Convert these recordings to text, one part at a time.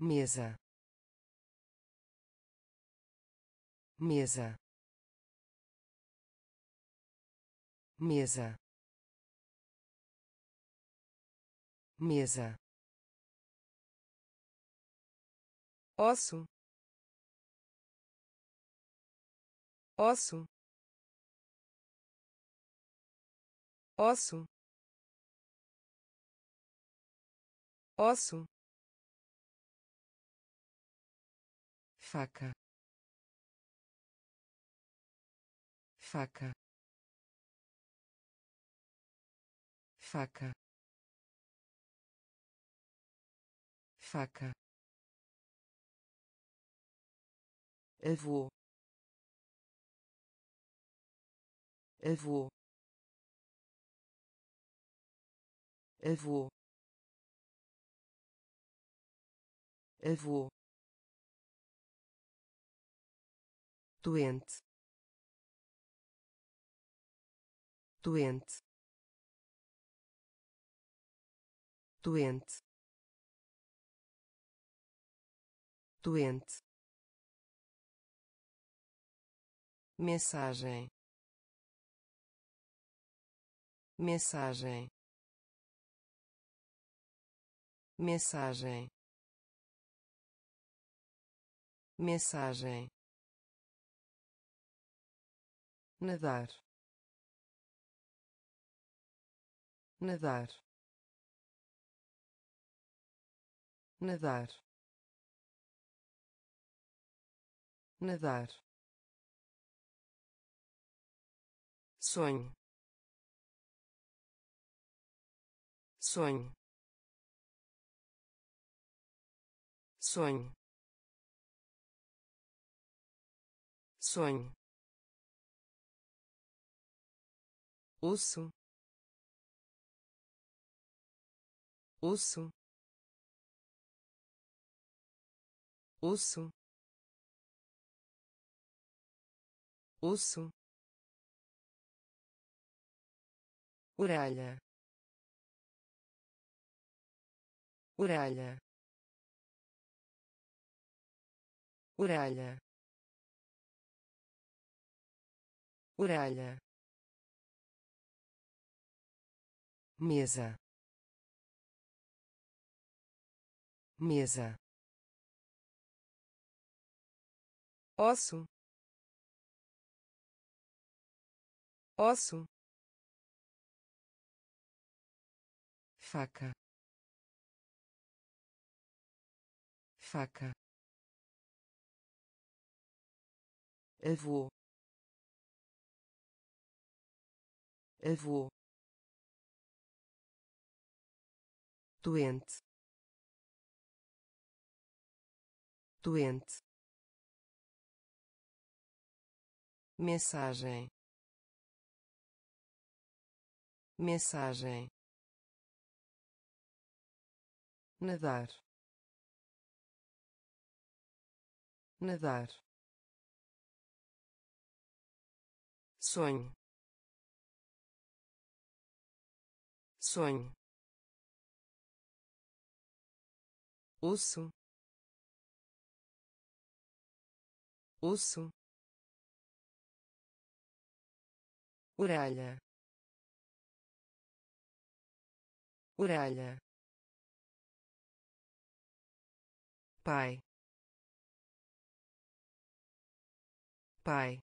mesa, mesa, mesa, mesa, osso, osso, osso, osso, faca, faca, faca, faca, avô, avô, avô, avô, doente, doente, doente, doente, mensagem, mensagem, mensagem, mensagem, nadar, nadar, nadar, nadar, sonho, sonho, sonho, sonho, osso, osso, osso, osso, orelha, orelha, orelha, orelha, mesa, mesa, osso, osso, faca, faca, avô, avô, doente, doente, mensagem, mensagem, nadar, nadar, sonho, sonho, osso, osso, orelha, orelha, pai, pai,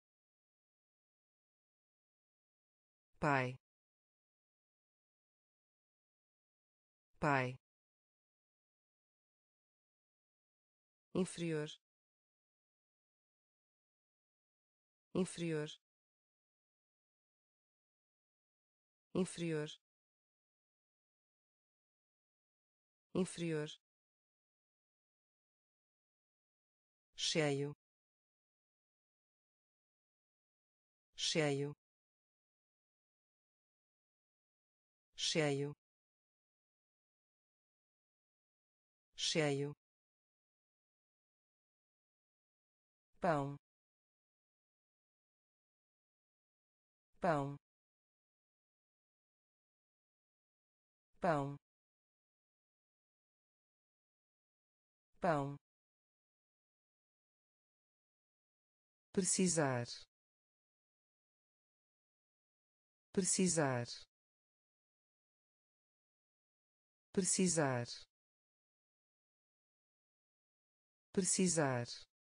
pai, pai, inferior, inferior, inferior, inferior, cheio, cheio, cheio, cheio, pão, pão, pão, pão, precisar, precisar, precisar, precisar,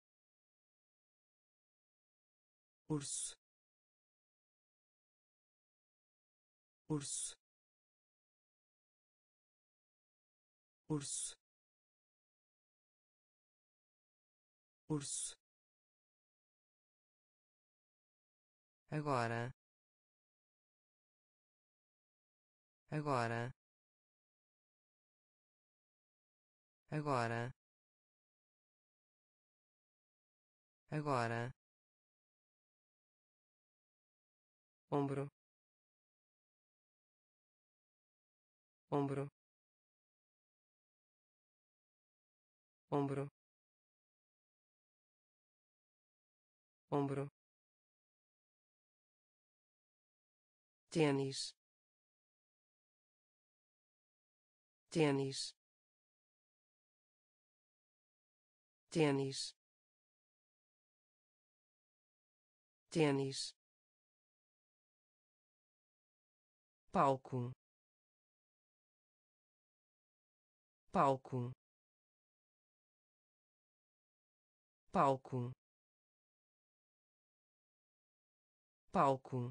urso, urso, urso, urso, agora, agora, agora, agora, ombro, ombro, ombro, ombro, tênis, tênis, tênis, tênis, palco, palco, palco, palco,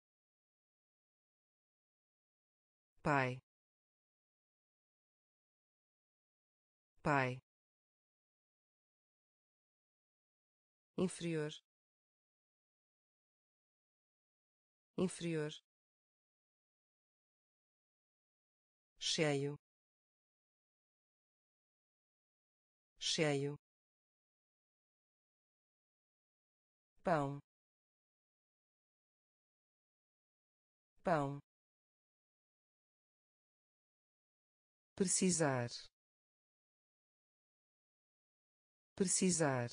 pai, pai, inferior, inferior, cheio, cheio, pão, pão, precisar, precisar,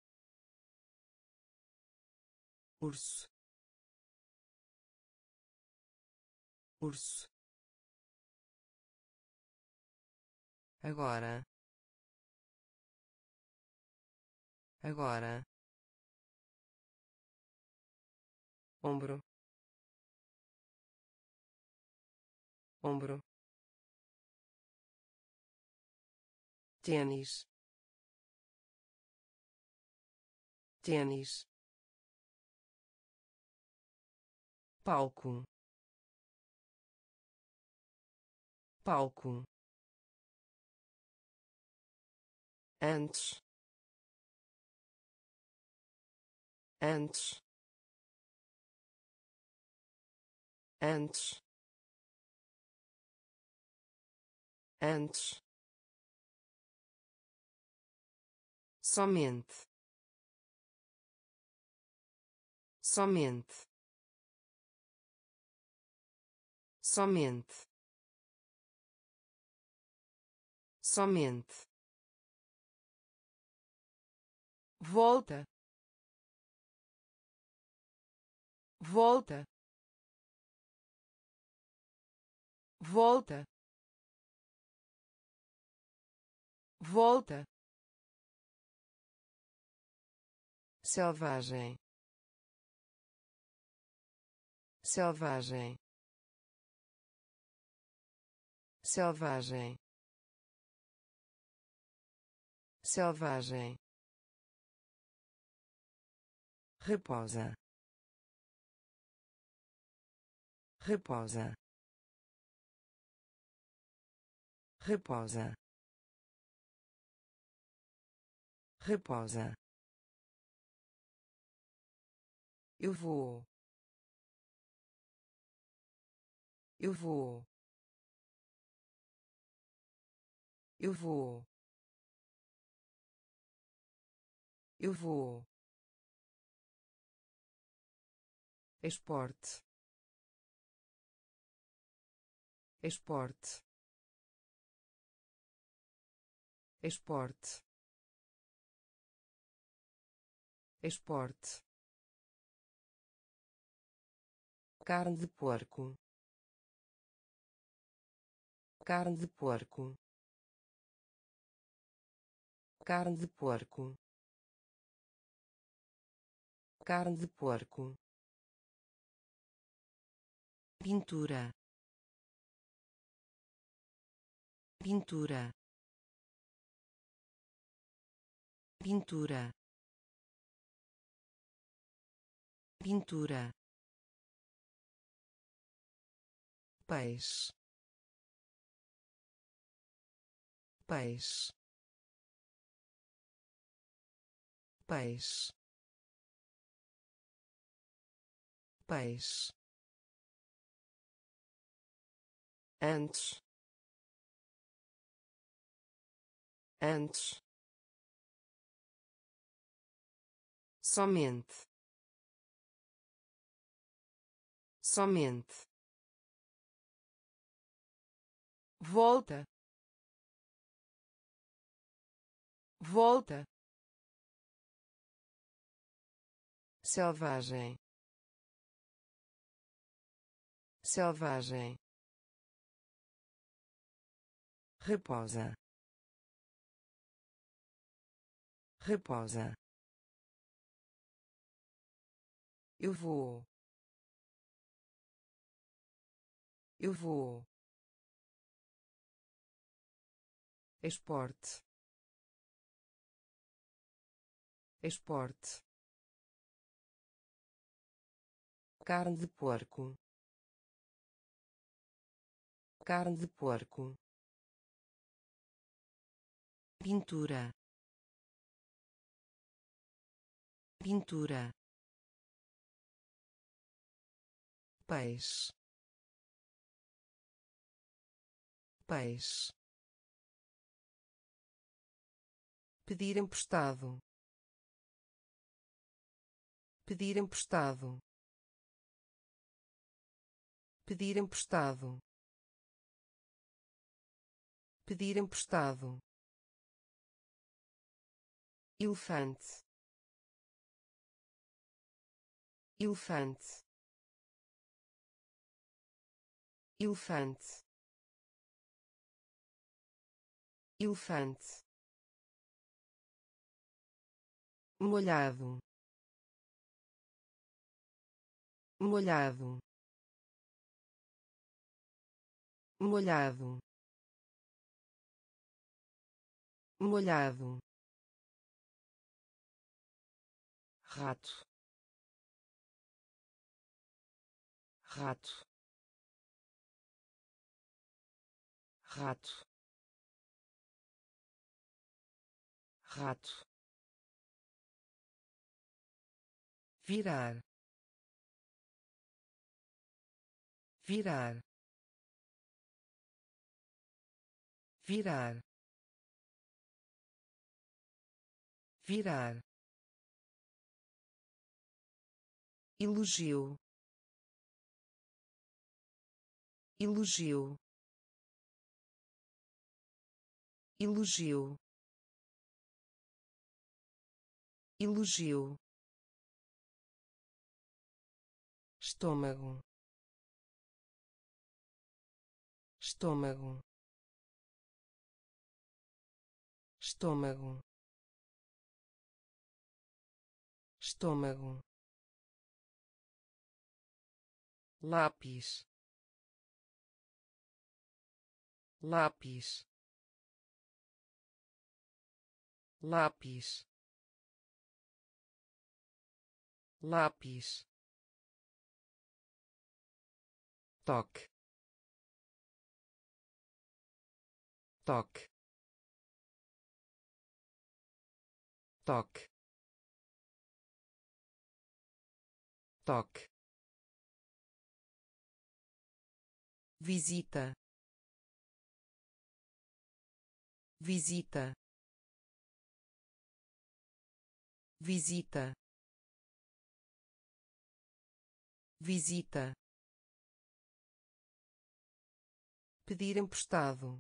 urso, urso, agora, agora, ombro, ombro, tênis, tênis, palco, palco, antes, antes, antes, antes, somente, somente, somente, somente, volta, volta, volta, volta, selvagem, selvagem, selvagem, selvagem, reposa, reposa, reposa, reposa, eu vou, eu vou, eu vou, eu vou, esporte, esporte, esporte, esporte, carne de porco, carne de porco, carne de porco, carne de porco, pintura, pintura, pintura, pintura, peixe, peixe, peixe, peixe, antes, antes, somente, somente, volta, volta, selvagem, selvagem, reposa, reposa, eu vou, eu vou, esporte, esporte, carne de porco, carne de porco, pintura, pintura, peixe, peixe, pedir emprestado, pedir emprestado, pedir emprestado, pedir emprestado, elefante, elefante, elefante, elefante, molhado, molhado, molhado, molhado, rato, rato, rato, rato, virar, virar, virar, virar, elogio, elogio, elogio, elogio, estômago, estômago, estômago, estômago, lápis, lápis, lápis, lápis, toque, toque, toque, toque, visita, visita, visita, visita, pedir emprestado,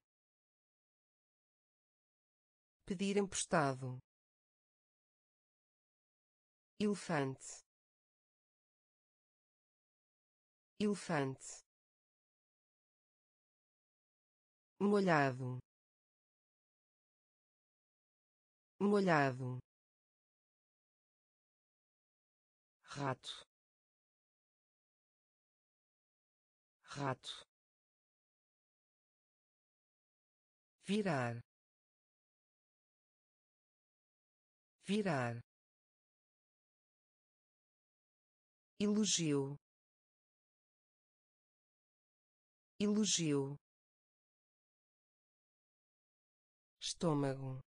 pedir emprestado, elefante, elefante, molhado, molhado, rato, rato, virar, virar, elogio, elogio, estômago,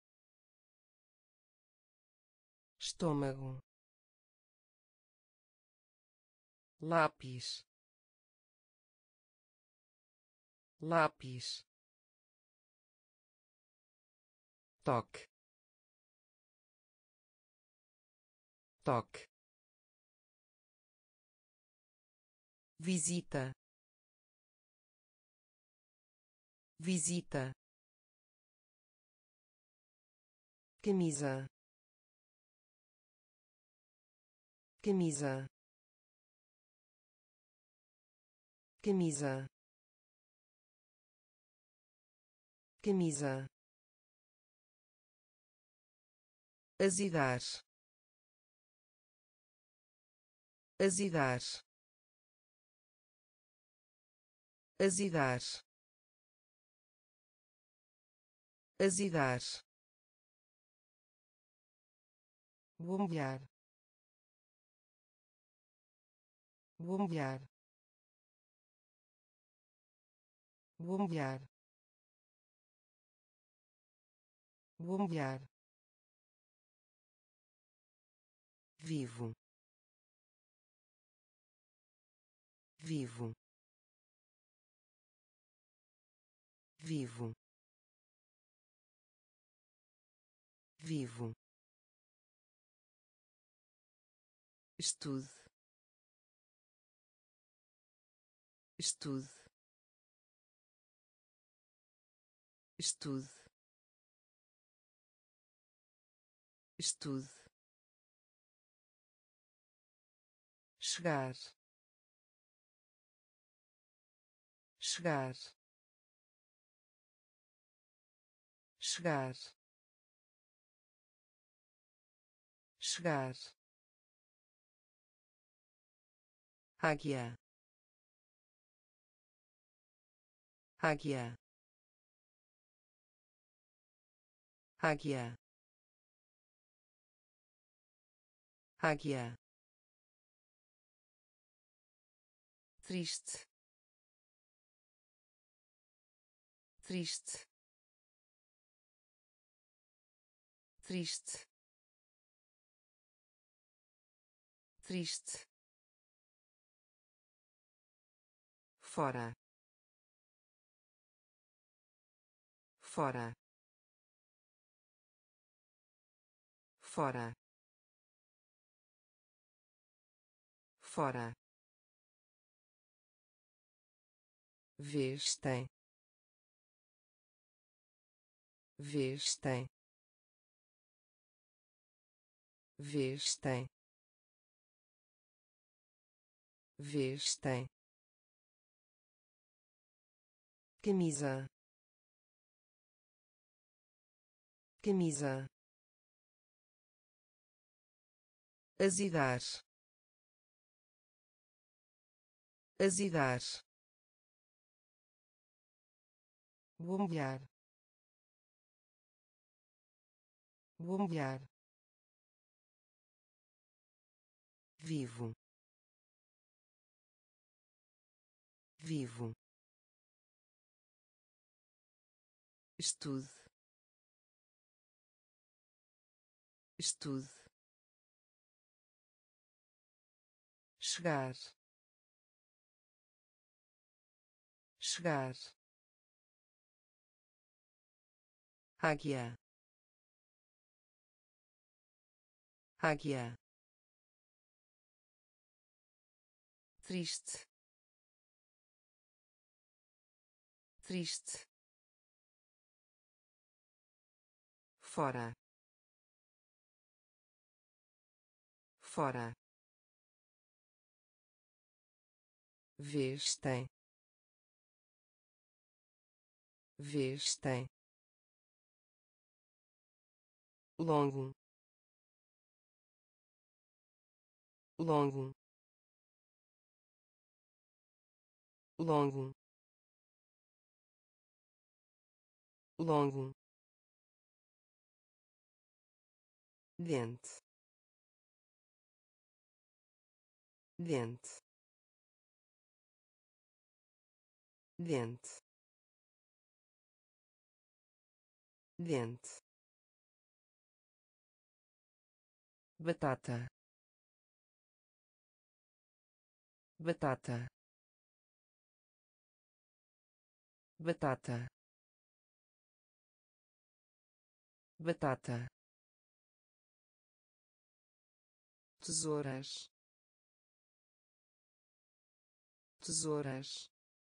estômago, lápis, lápis, toque, toque, visita, visita, camisa, camisa, camisa, camisa, azedar, azedar, azedar, azedar, bombear, bombear, bombear, bombear, vivo, vivo, vivo, vivo, estude, estude, estude, estude, chegar, chegar, chegar, chegar, águia, águia, águia, águia, triste, triste, triste, triste, fora, fora, fora, fora, vestem, vestem, vestem, vestem, camisa, camisa, azedar, azedar, bombear, bombear, vivo, vivo, estude, estude, chegar, chegar, águia, águia, triste, triste, fora, fora, vestem, vestem, longo, longo, longo, longo, dente, dente, dente, dente, batata, batata, batata, batata, tesouras, tesouras,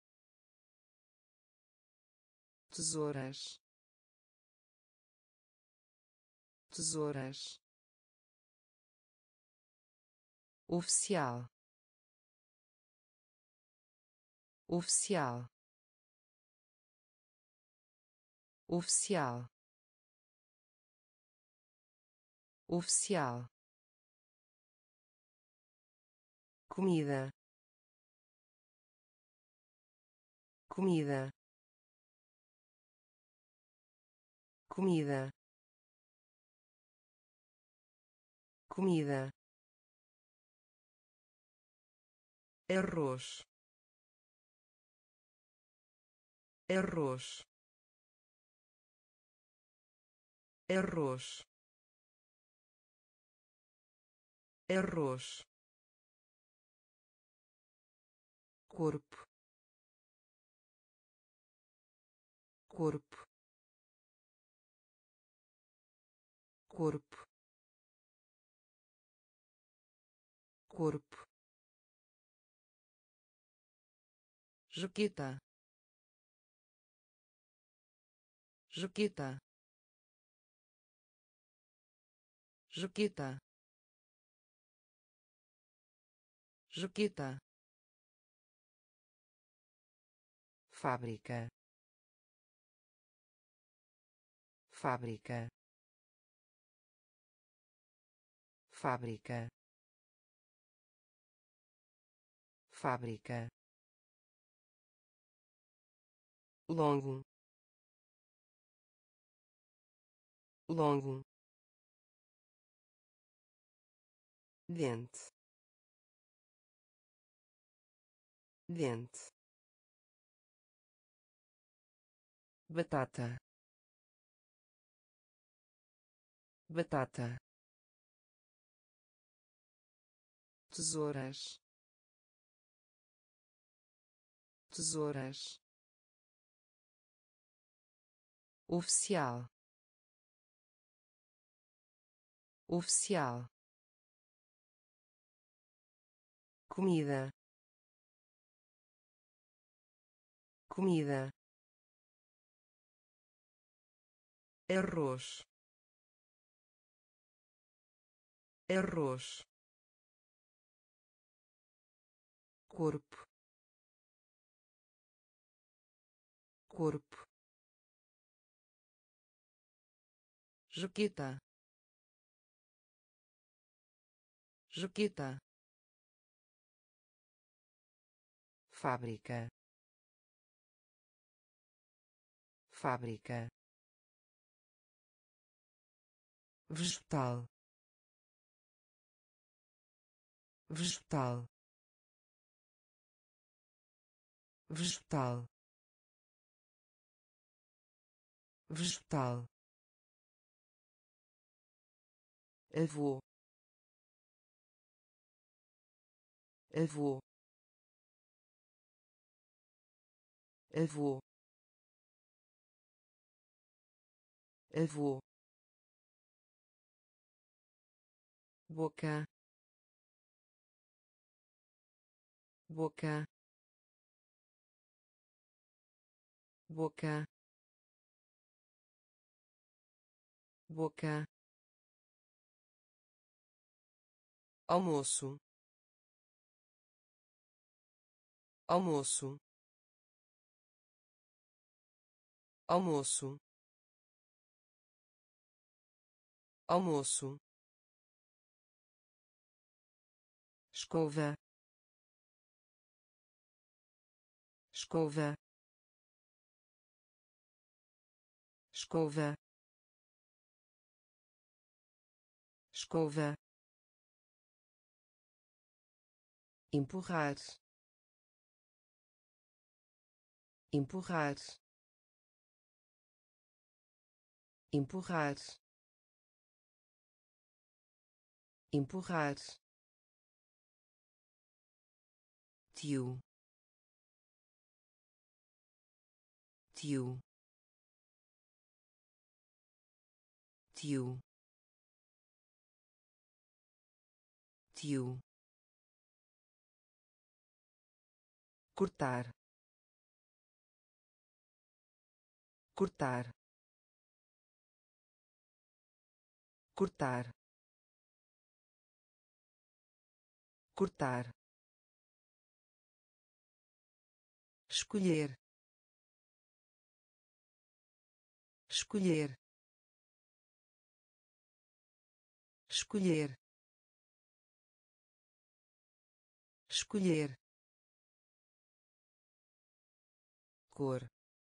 tesouras, tesouras, oficial, oficial, oficial, oficial, comida, comida, comida, comida, arroz, arroz, arroz, arroz, corpo, corpo, corpo, corpo, jaqueta, jaqueta, jaqueta, jaqueta, fábrica, fábrica, fábrica, fábrica, longo, longo, dente, dente, batata, batata, tesouras, tesouras, oficial, oficial, comida, comida, arroz, arroz, corpo, corpo, jaqueta, jaqueta, fábrica, fábrica, vegetal, vegetal, vegetal, vegetal, avô, avô, avô, avô, boca, boca, boca, boca, almoço, almoço, almoço, almoço, escova, escova, escova, escova, empurrar, empurrar, empurrar, empurrar, tio, tio, tio, tio, cortar, cortar, cortar, cortar, escolher, escolher, escolher, escolher, cor,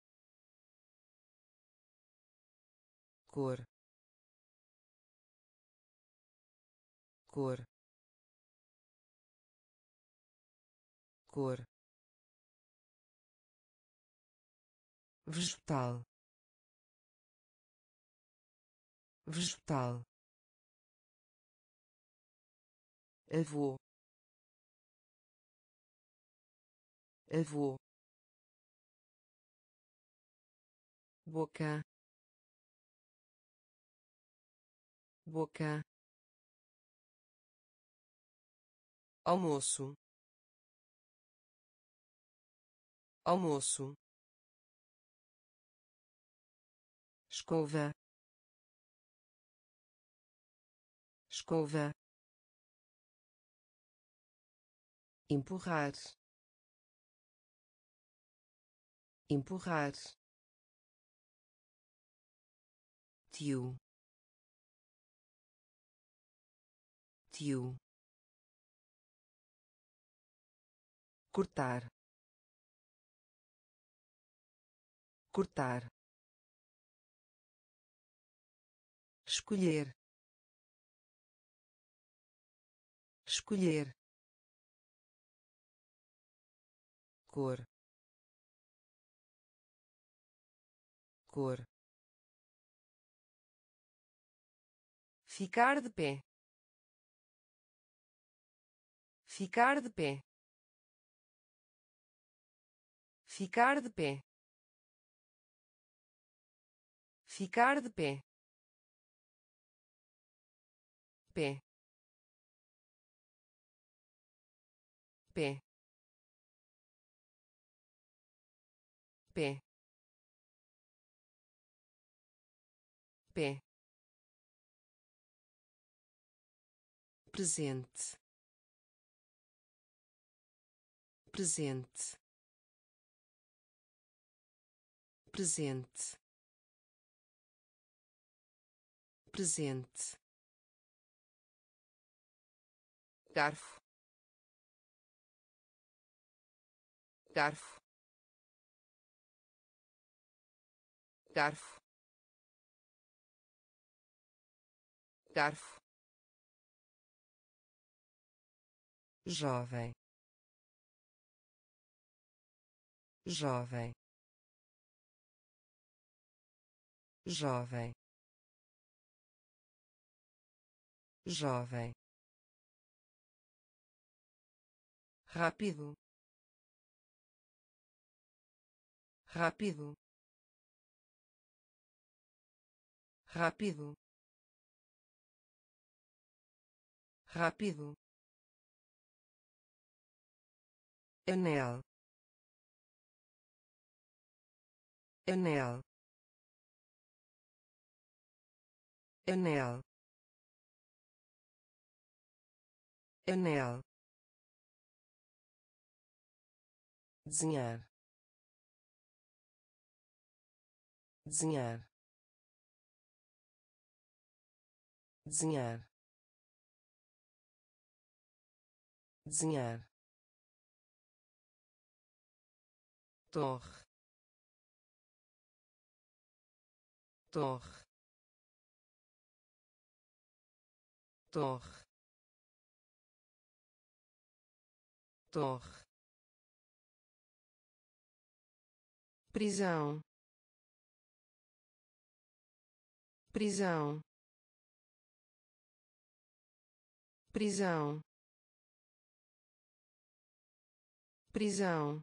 cor, cor, cor, vegetal, vegetal, avô, avô, boca, boca, almoço, almoço, escova, escova, empurrar, empurrar, tio, tio, cortar, cortar, escolher, escolher, cor, cor, ficar de pé, ficar de pé, ficar de pé, ficar de pé, pé, pé, pé, pé, presente, presente, presente, presente, garfo, garfo, garfo, garfo, jovem, jovem, jovem, jovem, rápido, rápido, rápido, rápido, anel, anel, anel, anel, desenhar, desenhar, desenhar, desenhar, torre, torre, torre, torre, prisão, prisão, prisão, prisão,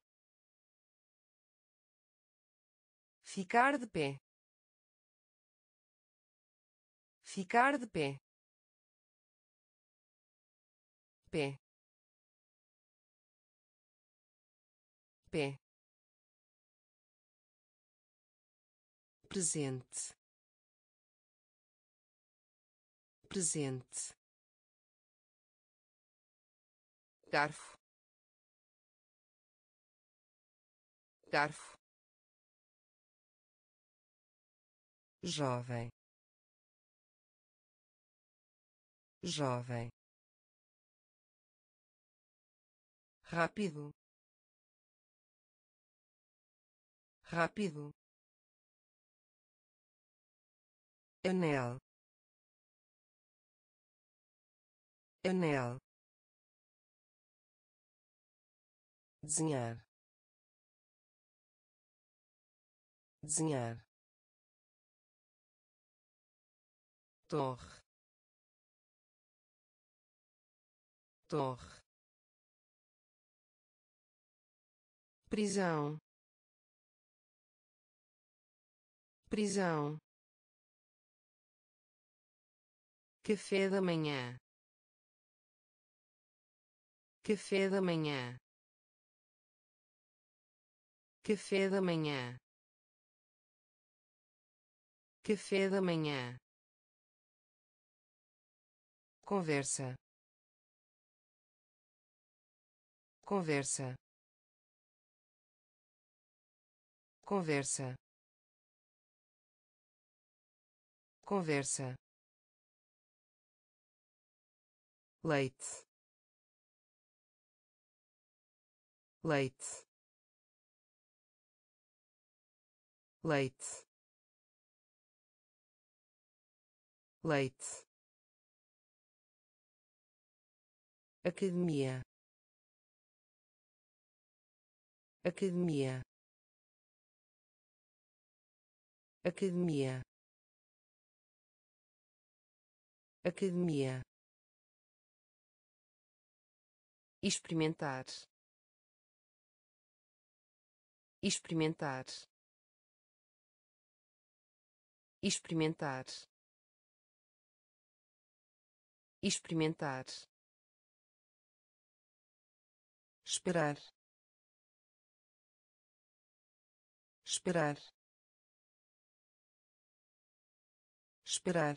ficar de pé, ficar de pé, pé, pé, presente, presente, garfo, garfo, jovem, jovem, rápido, rápido, anel, anel, desenhar, desenhar, torre, torre, prisão, prisão, café da manhã, café da manhã, café da manhã, café da manhã, conversa, conversa, conversa, conversa, leite, leite, leite, leite, academia, academia, academia, academia, experimentar, experimentar, experimentar, experimentar, esperar, esperar, esperar,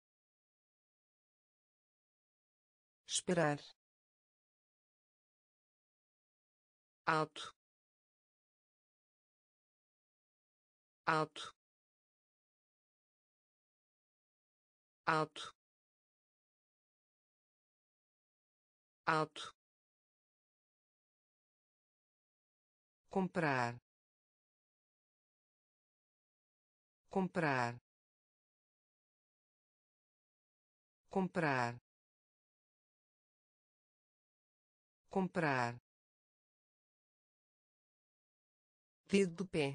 esperar, alto, alto, alto, alto, comprar, comprar, comprar, comprar, dedo do pé,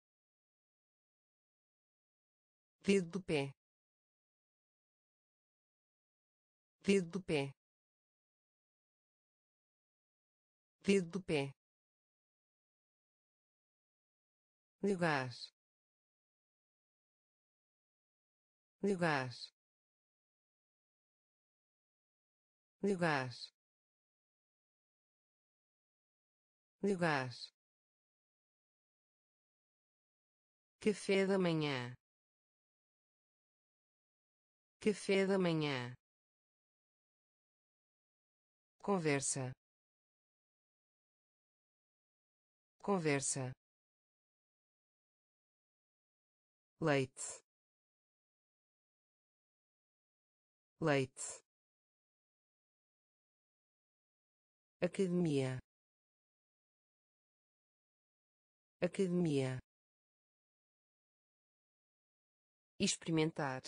dedo do pé, dedo do pé, dedo do pé, lugar, lugar, lugar, lugar, café da manhã, café da manhã, conversa, conversa, leite, leite, academia, academia, experimentar,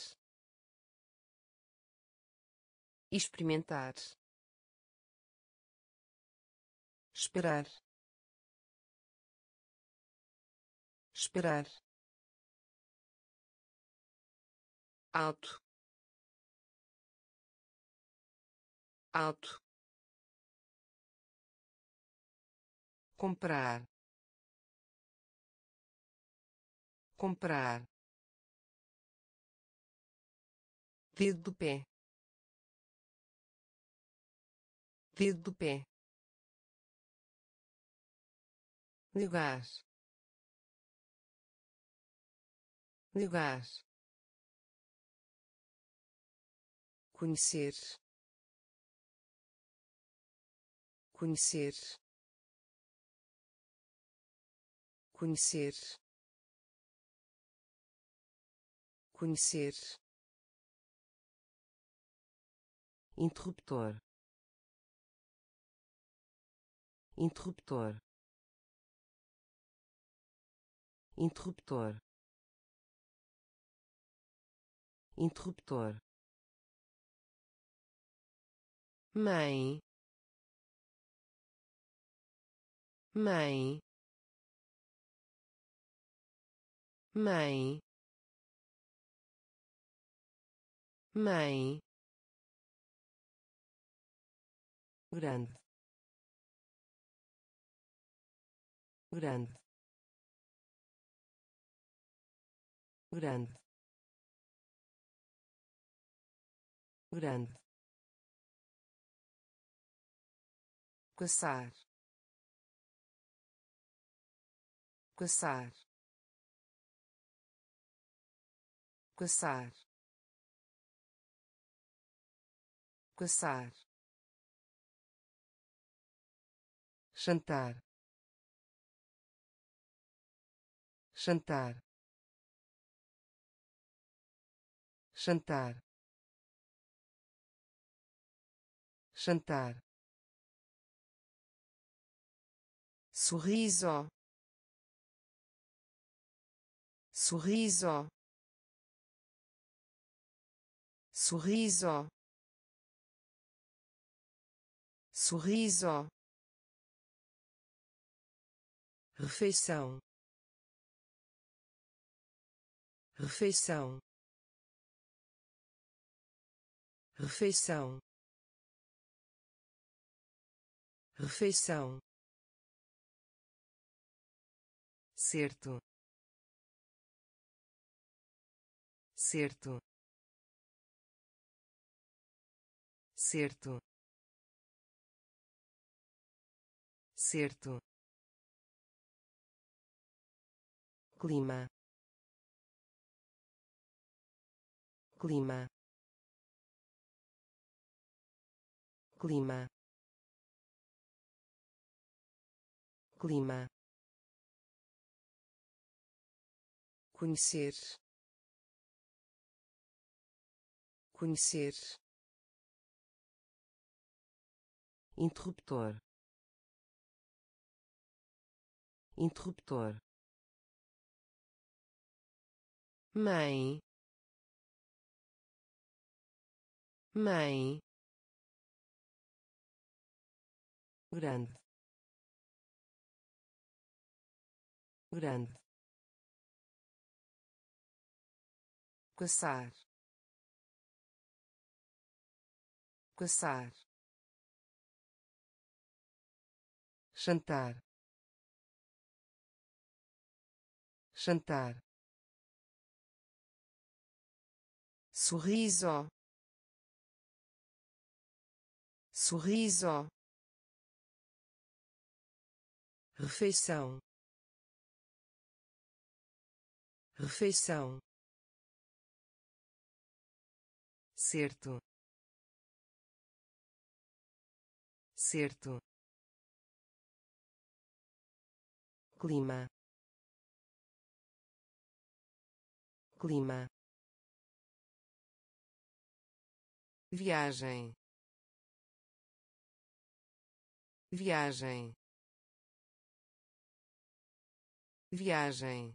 experimentar, esperar, esperar, alto, alto, comprar, comprar, dedo do pé, dedo do pé, lugar, lugar, conhecer, conhecer, conhecer, conhecer, interruptor, interruptor, interruptor, interruptor, mãe, mãe, mãe, mãe, grande, grande, grande, grande, caçar, caçar, caçar, caçar, jantar, jantar, jantar, jantar, sorriso, sorriso, sorriso, sorriso, refeição, refeição, refeição, refeição, certo, certo, certo, certo, clima, clima, clima, clima, conhecer, conhecer, interruptor, interruptor, mãe, mãe, grande, grande, caçar, caçar, jantar, jantar, sorriso, sorriso, refeição, refeição, certo, certo, clima, clima, viagem, viagem, viagem,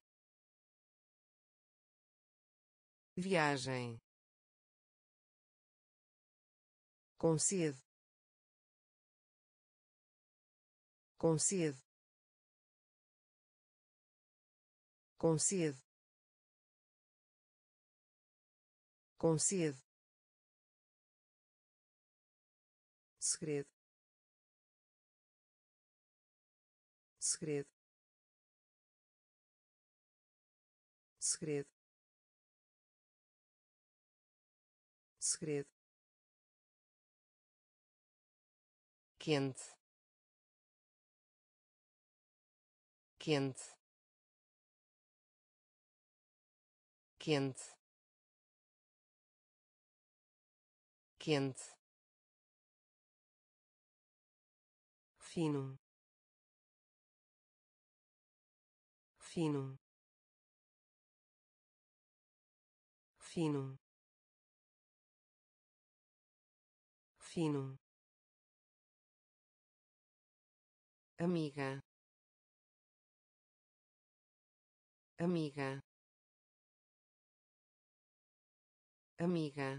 viagem, concede, concede, concede, concede, segredo, segredo, segredo, segredo, quente, quente, quente, quente, fino, fino, fino, fino, amiga, amiga, amiga,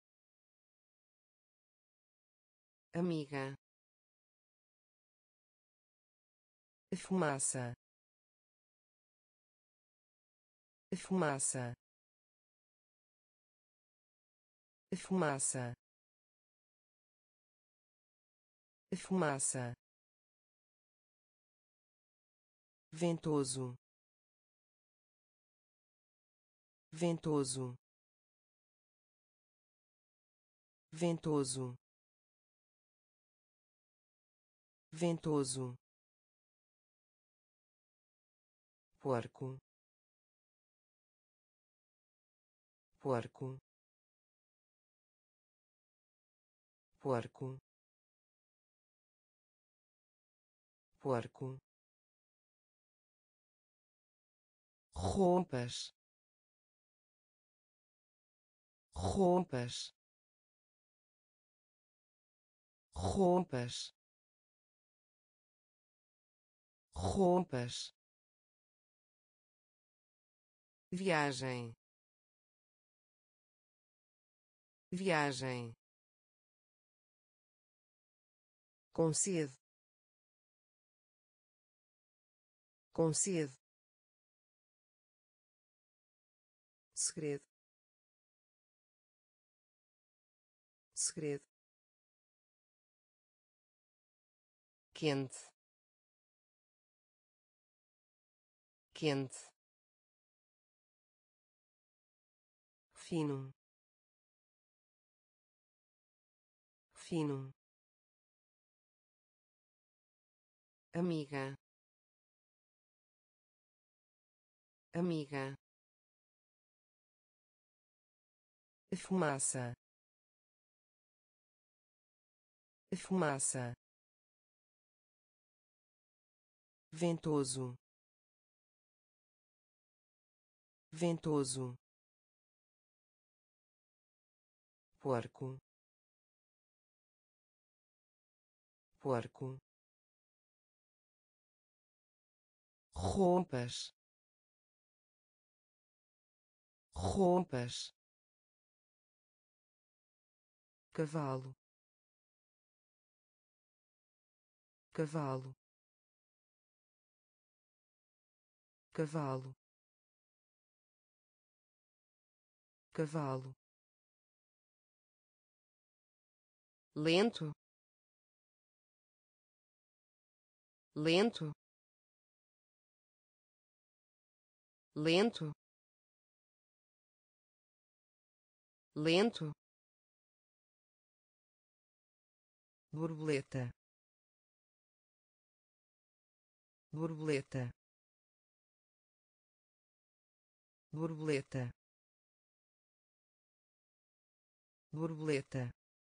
amiga, fumaça, fumaça, fumaça, fumaça, ventoso, ventoso, ventoso, ventoso, porco, porco, porco, porco, roupas, roupas, roupas, roupas, viagem, viagem, concede, concede, segredo, segredo, quente, quente, fino, fino, amiga, amiga, fumaça, fumaça, ventoso, ventoso, porco, porco, roupas, roupas, cavalo, cavalo, cavalo, cavalo, lento, lento, lento, lento, borboleta, borboleta, borboleta, borboleta,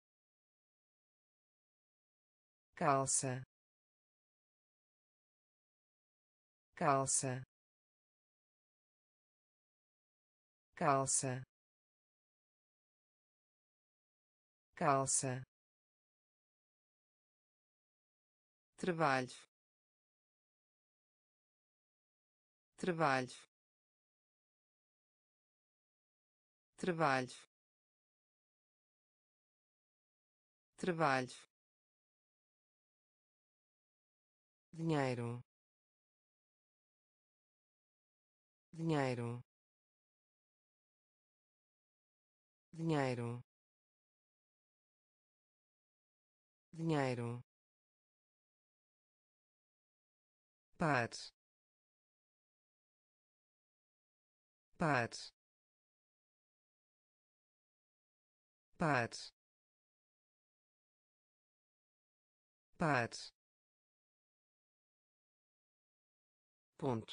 calça, calça, calça, calça, trabalho, trabalho, trabalho, trabalho, dinheiro, dinheiro, dinheiro, dinheiro, par, par, par, par, ponto,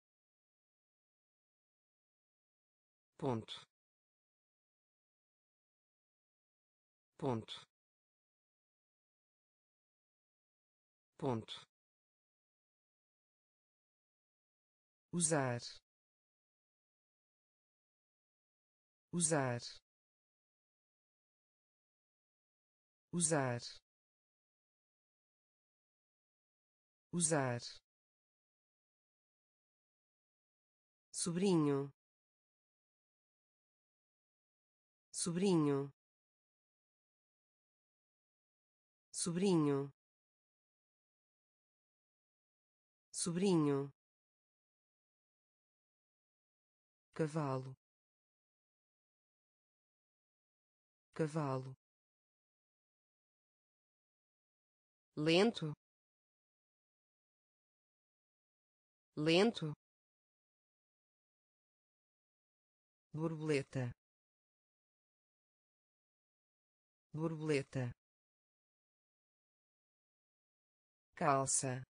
ponto, ponto, ponto, usar, usar, usar, usar, sobrinho, sobrinho, sobrinho, sobrinho, cavalo, cavalo, lento, lento, borboleta, borboleta, calça,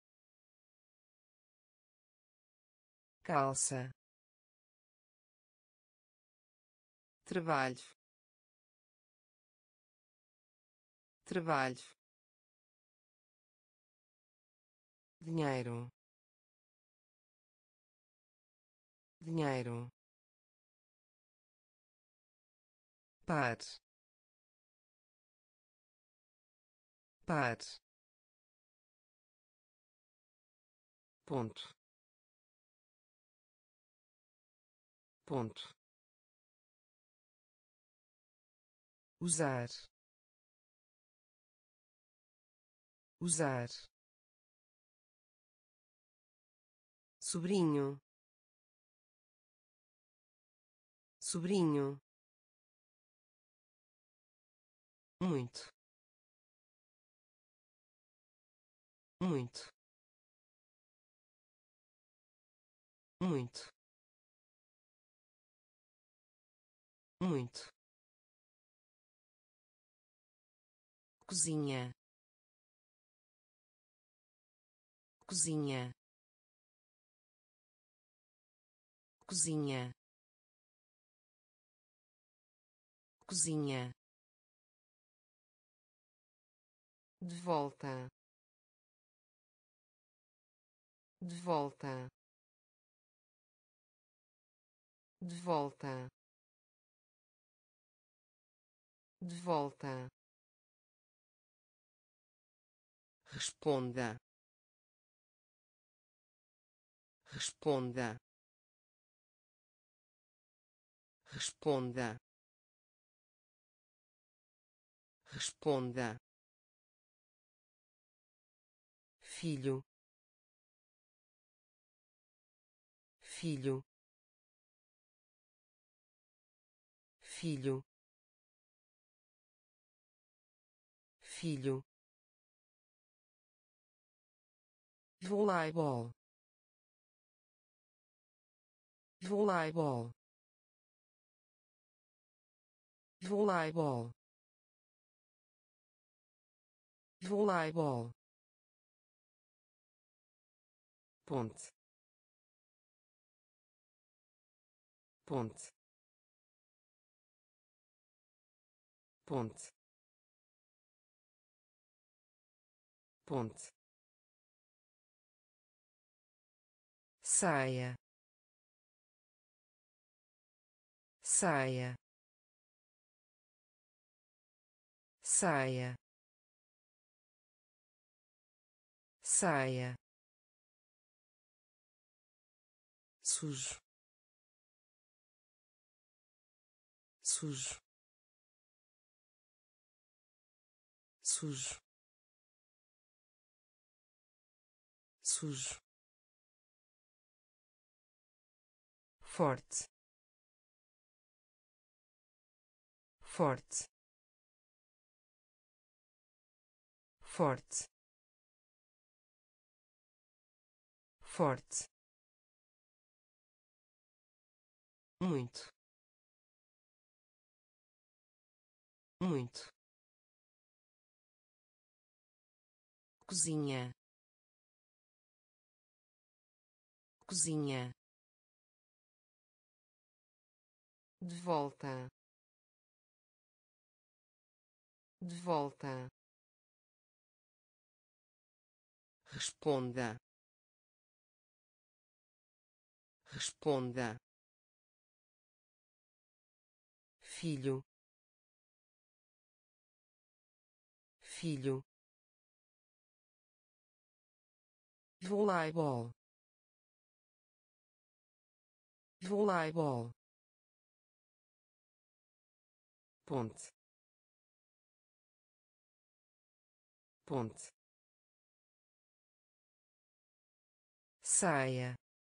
calça, trabalho, trabalho, dinheiro, dinheiro, par, par, ponto, ponto, usar, usar, sobrinho, sobrinho, muito, muito, muito, muito, cozinha, cozinha, cozinha, cozinha, de volta, de volta, de volta, de volta, responda, responda, responda, responda, filho, filho, filho, filho, voleibol, voleibol, voleibol, voleibol, ponte, ponte, ponte, ponte, saia, saia, saia, saia, sujo, sujo, sujo, sujo, forte, forte, forte, forte, muito, muito, cozinha, cozinha, de volta, de volta, responda, responda, filho, filho, voleibol, voleibol, ponte, ponte, saia,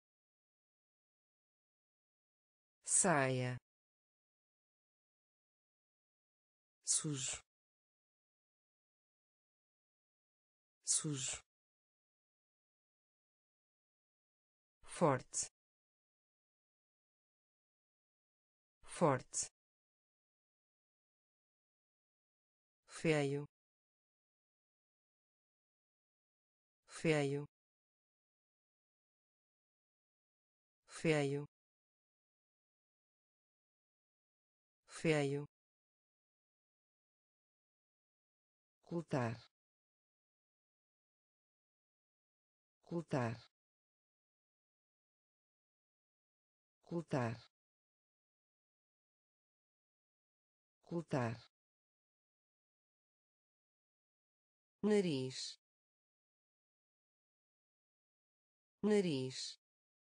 saia, sujo, sujo, forte, forte, feio, feio, feio, feio, ocultar, ocultar, ocultar, ocultar, nariz, nariz,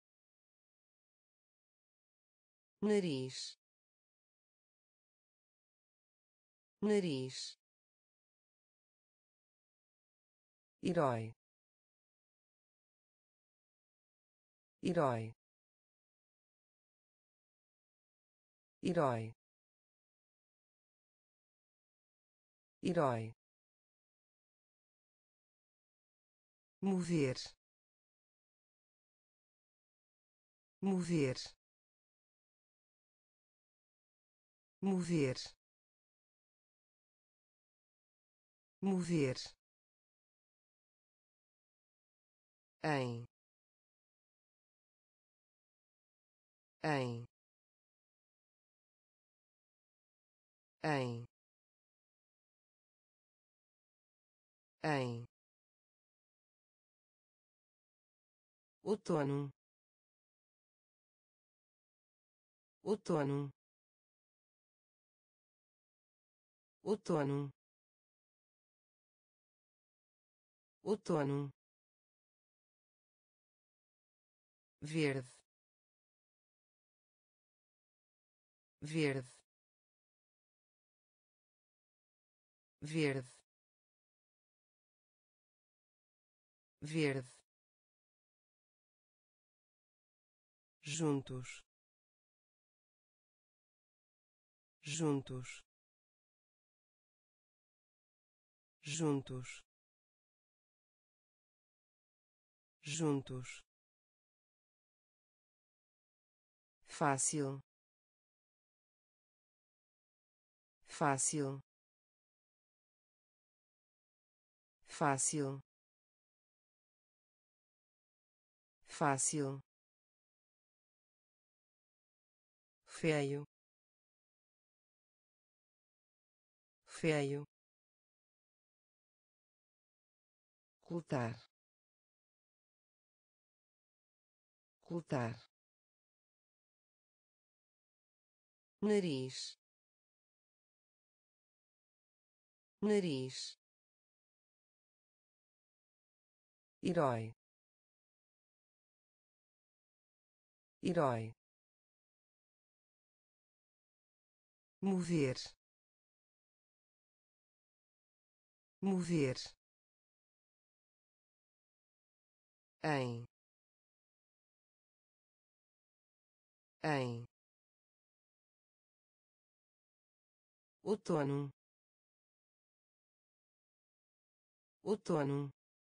nariz, nariz, herói, herói, herói, herói, mover, mover, mover, mover, em, em, em, em, outono, outono, outono, outono, verde, verde, verde, verde, juntos, juntos, juntos, juntos, fácil, fácil, fácil, fácil, feio, feio, ocultar, ocultar, nariz, nariz, herói, herói, mover, mover, em outono, outono,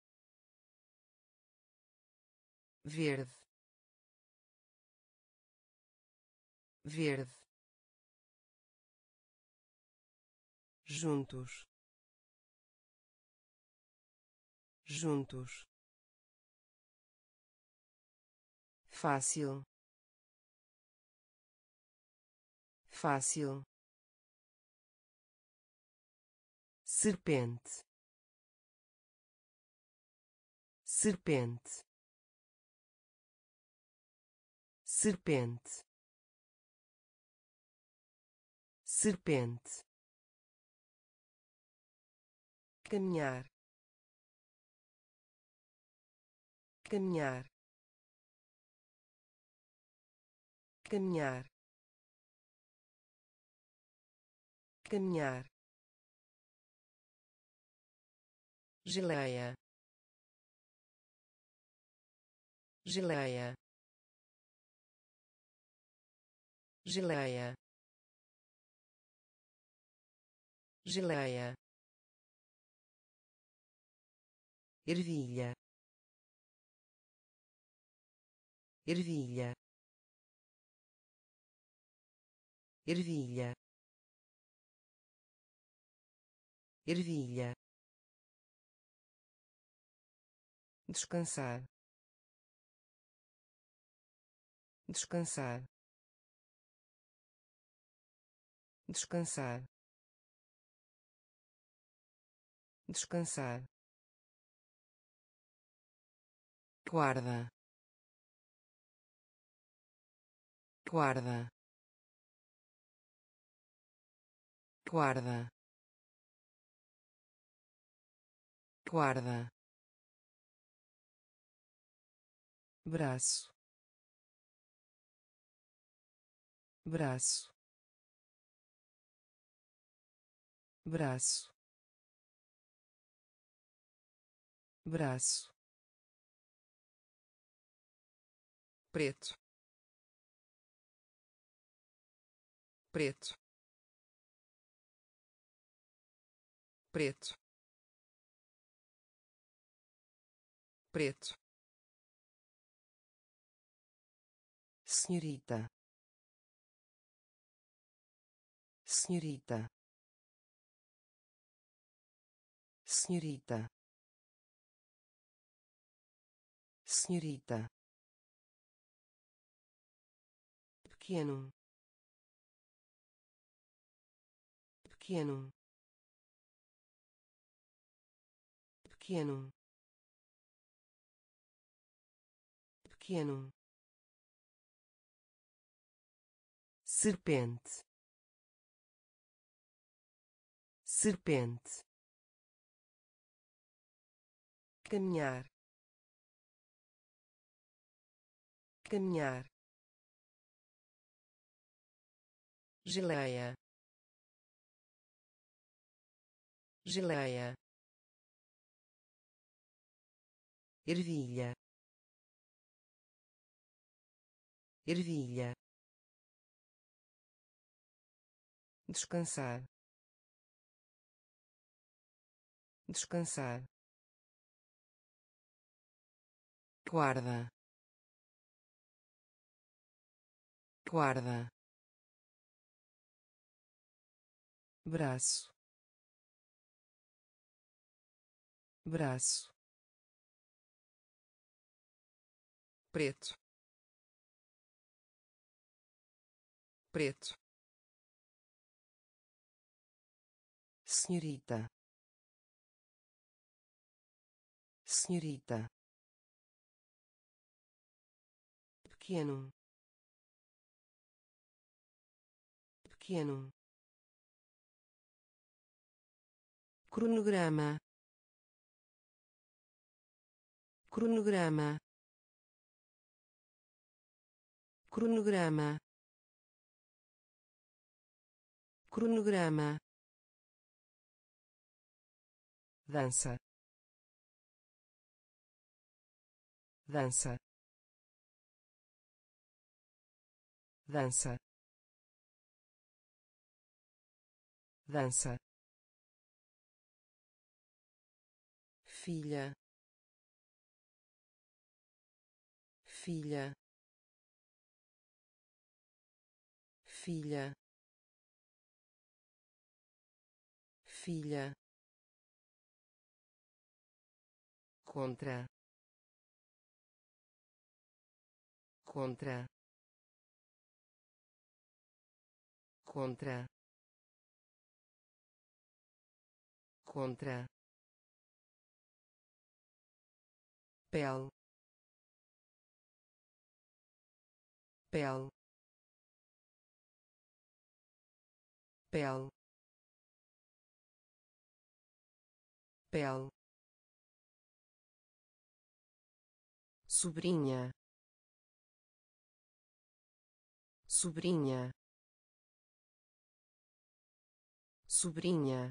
verde, verde, juntos, juntos, fácil, fácil, serpente, serpente, serpente, serpente, caminhar, caminhar, caminhar, caminhar, geleia, geleia, geleia, geleia, ervilha, ervilha, ervilha, ervilha, descansar, descansar, descansar, descansar, guarda, guarda, guarda, guarda, braço, braço, braço, braço, preto, preto, preto, preto, senhorita, senhorita, senhorita, senhorita, pequeno, pequeno, pequeno, pequeno, serpente, serpente, caminhar, caminhar, geleia, geleia, ervilha, ervilha, descansar, descansar, guarda, guarda, braço, braço, preto, preto, senhorita, senhorita, pequeno, pequeno, cronograma, cronograma, cronograma, cronograma, dança, dança, dança, dança, filha, filha, filha, filha, contra, contra, contra, contra, pele, pele, pele, pele, sobrinha, sobrinha, sobrinha,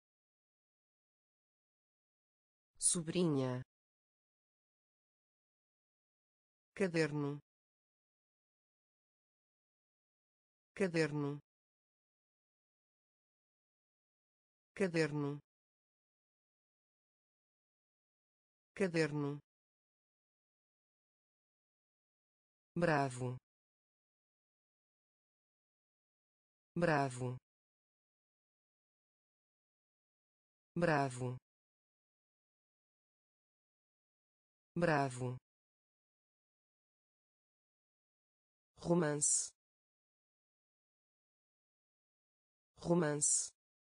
sobrinha, caderno, caderno, caderno, caderno, bravo, bravo, bravo, bravo, romance, romance,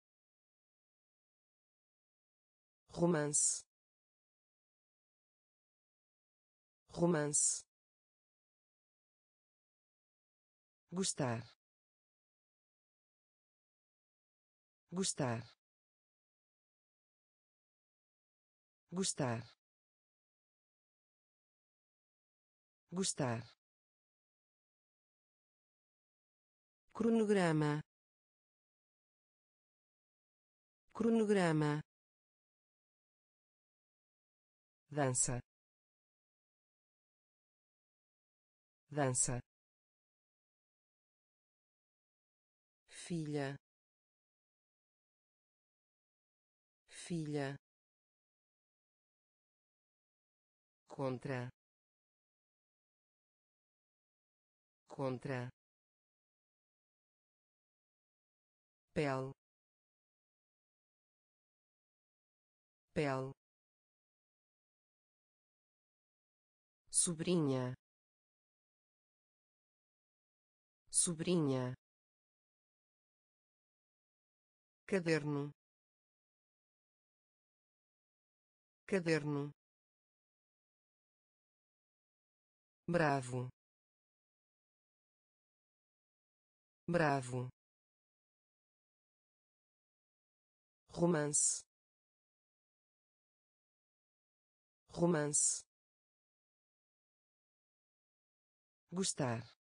romance, romance, gostar, gostar, gostar, gostar, cronograma, cronograma, dança, dança, filha, filha, contra, contra, pele, pele, sobrinha, sobrinha, caderno, caderno, bravo, bravo, romance, romance, gostar,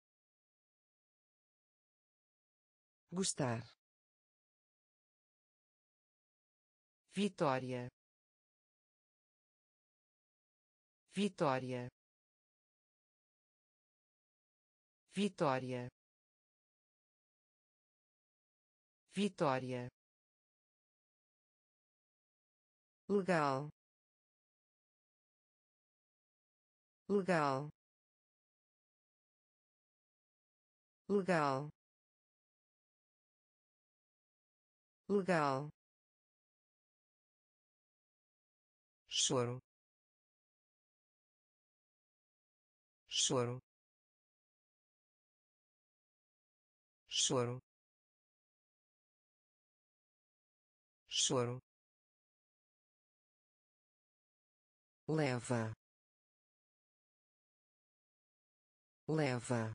gostar, vitória, vitória, vitória, vitória, legal, legal, legal, legal, choro, choro, choro, choro, leva, leva,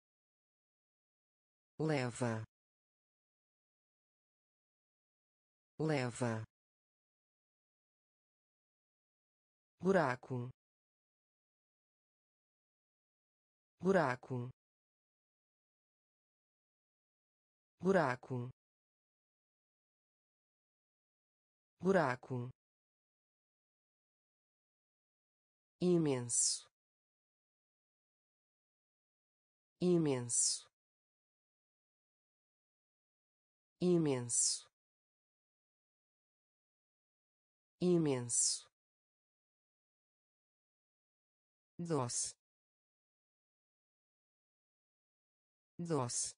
leva, leva, buraco, buraco, buraco, buraco, imenso, imenso, imenso, imenso, doce, doce,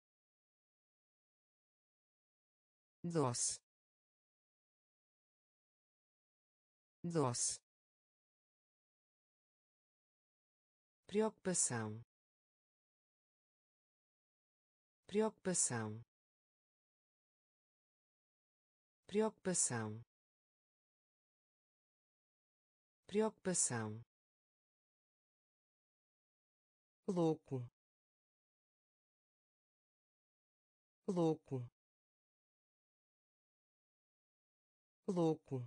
doce, doce, preocupação, preocupação, preocupação, preocupação, louco, louco, louco,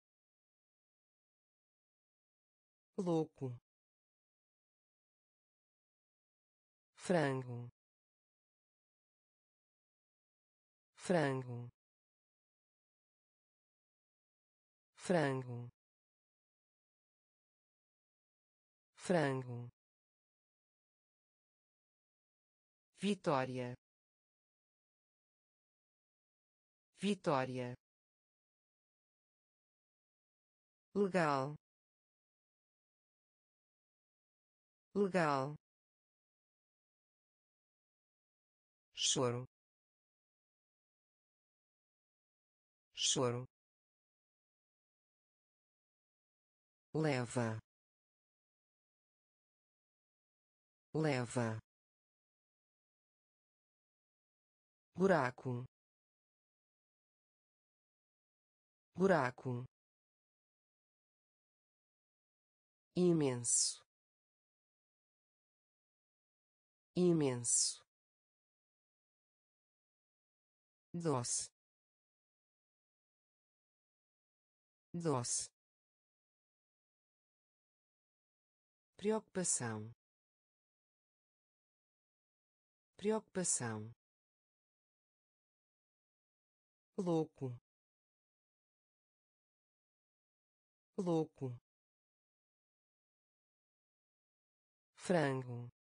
louco, frango, frango, frango, frango, vitória, vitória, legal, legal, choro, choro, leva, leva, buraco, buraco, imenso, imenso, doce, doce, preocupação, preocupação, louco, louco, frango,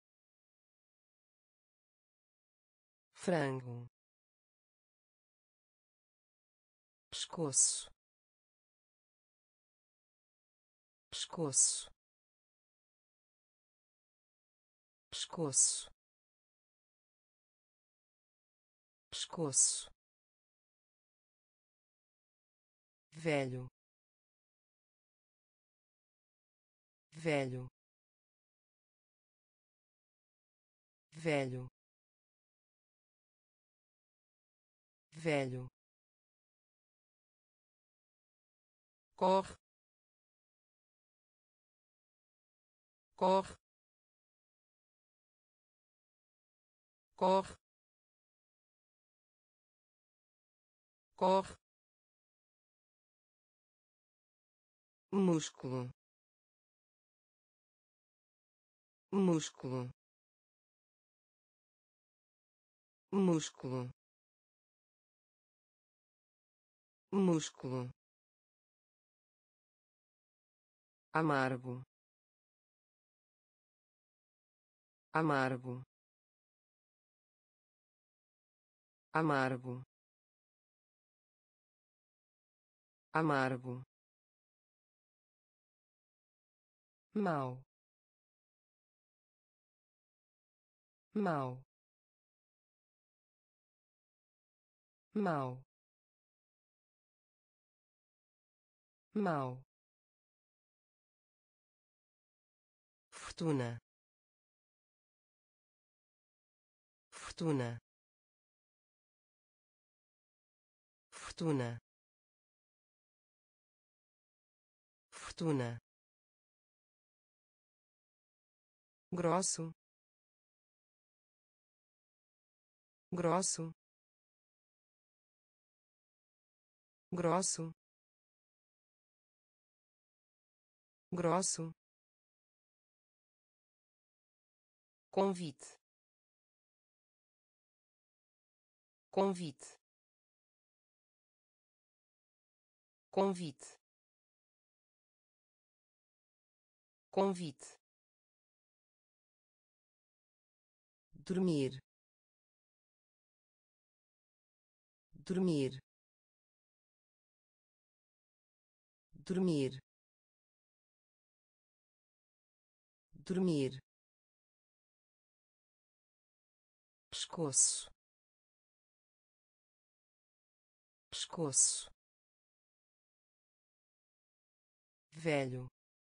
frango, pescoço, pescoço, pescoço, pescoço, velho, velho, velho, velho, corre, corre, corre, corre, músculo, músculo, músculo, músculo, amargo, amargo, amargo, amargo, mau, mau, mau, mau, fortuna, fortuna, fortuna, fortuna, grosso, grosso, grosso, grosso, convite, convite, convite, convite, dormir, dormir, dormir, dormir, pescoço, pescoço, velho,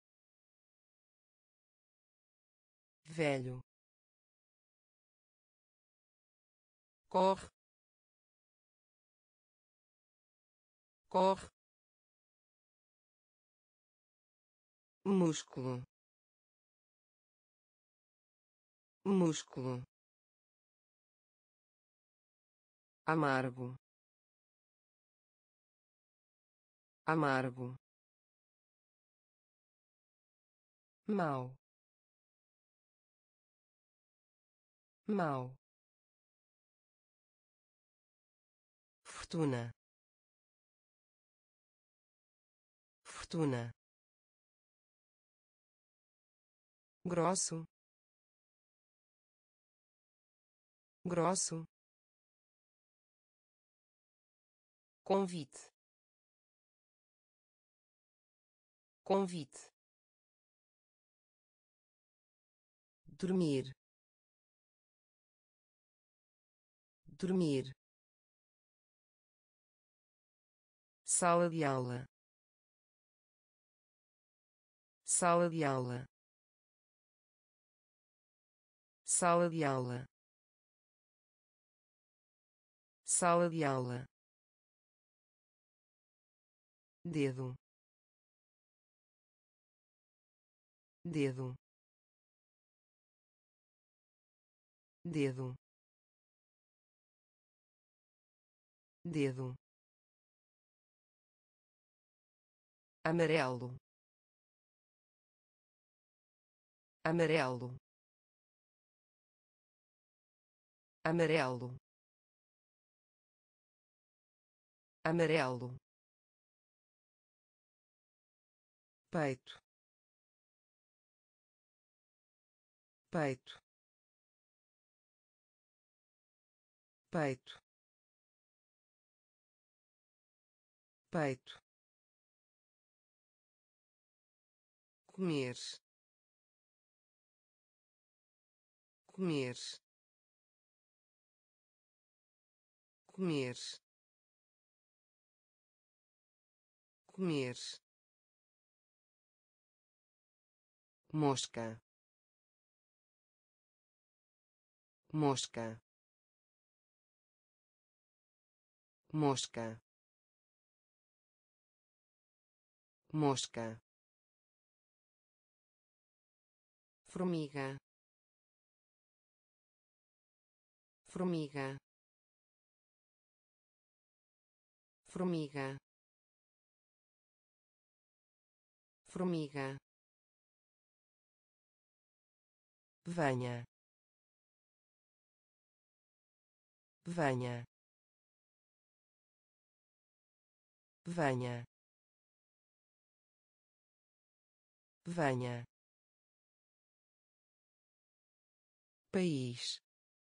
velho, corre, corre, músculo, músculo, amargo, amargo, mau, mau, fortuna, fortuna, grosso, grosso, convite, convite, dormir, dormir, sala de aula, sala de aula, sala de aula, sala de aula, dedo, dedo, dedo, dedo, amarelo, amarelo, amarelo, amarelo, peito, peito, peito, peito, comer, comer, comer, comer, mosca, mosca, mosca, mosca, formiga, formiga, formiga, formiga, venha, venha, venha, venha, país,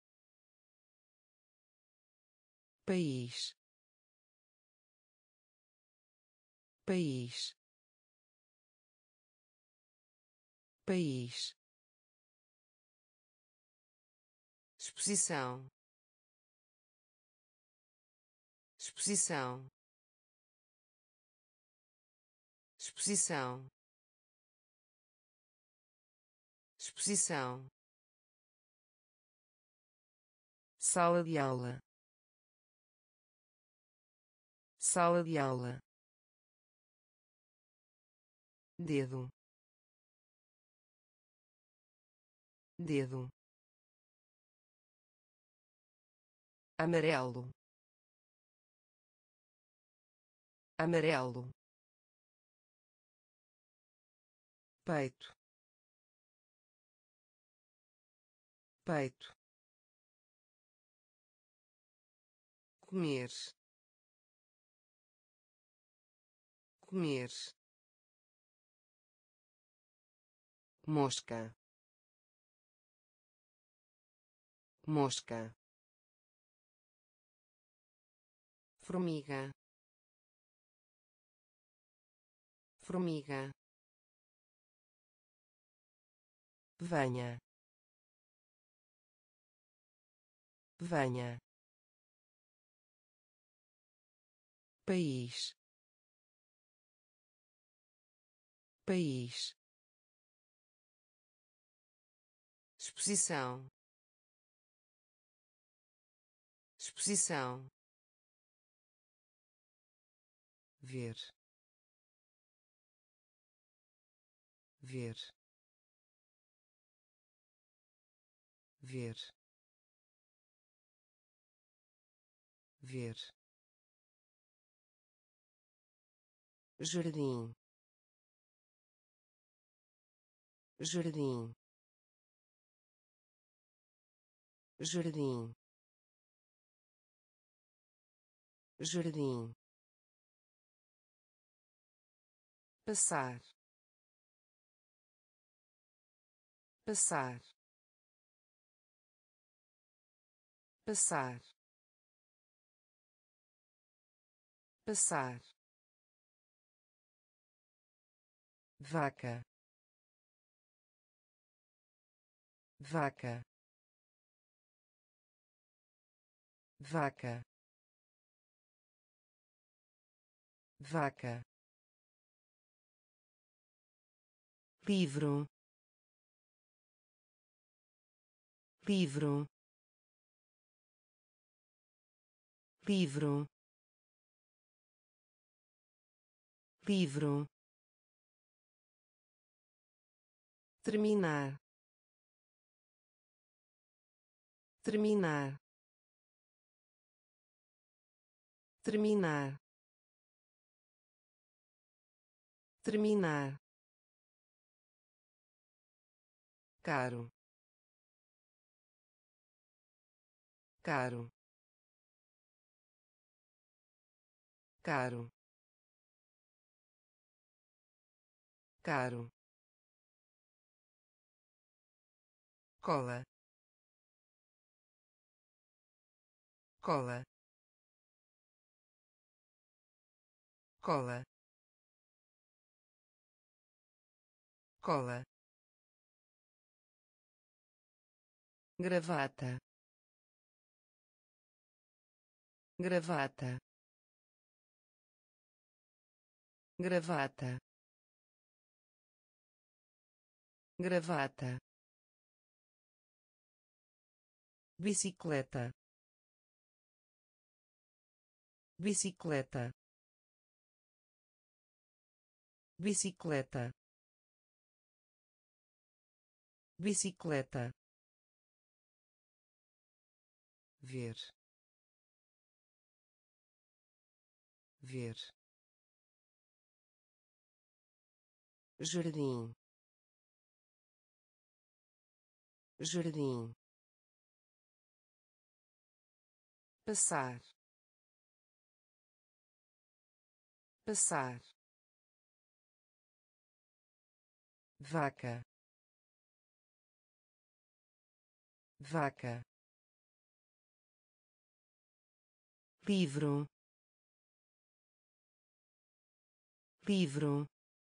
país, país, país, exposição, exposição, exposição, exposição, sala de aula, sala de aula, dedo, dedo, amarelo, amarelo, peito, peito, comer, comer, mosca, mosca, formiga, formiga, venha, venha, país, país, exposição, exposição, ver, ver, ver, ver, jardim, jardim, jardim, jardim, passar, passar, passar, passar, vaca, vaca, vaca, vaca, livro, livro, livro, livro, terminar, terminar, terminar, terminar, caro, caro, caro, caro, cola, cola, cola, cola, gravata, gravata, gravata, gravata, bicicleta, bicicleta, bicicleta, bicicleta, ver, ver, jardim, jardim, passar, passar, vaca, vaca, livro, livro,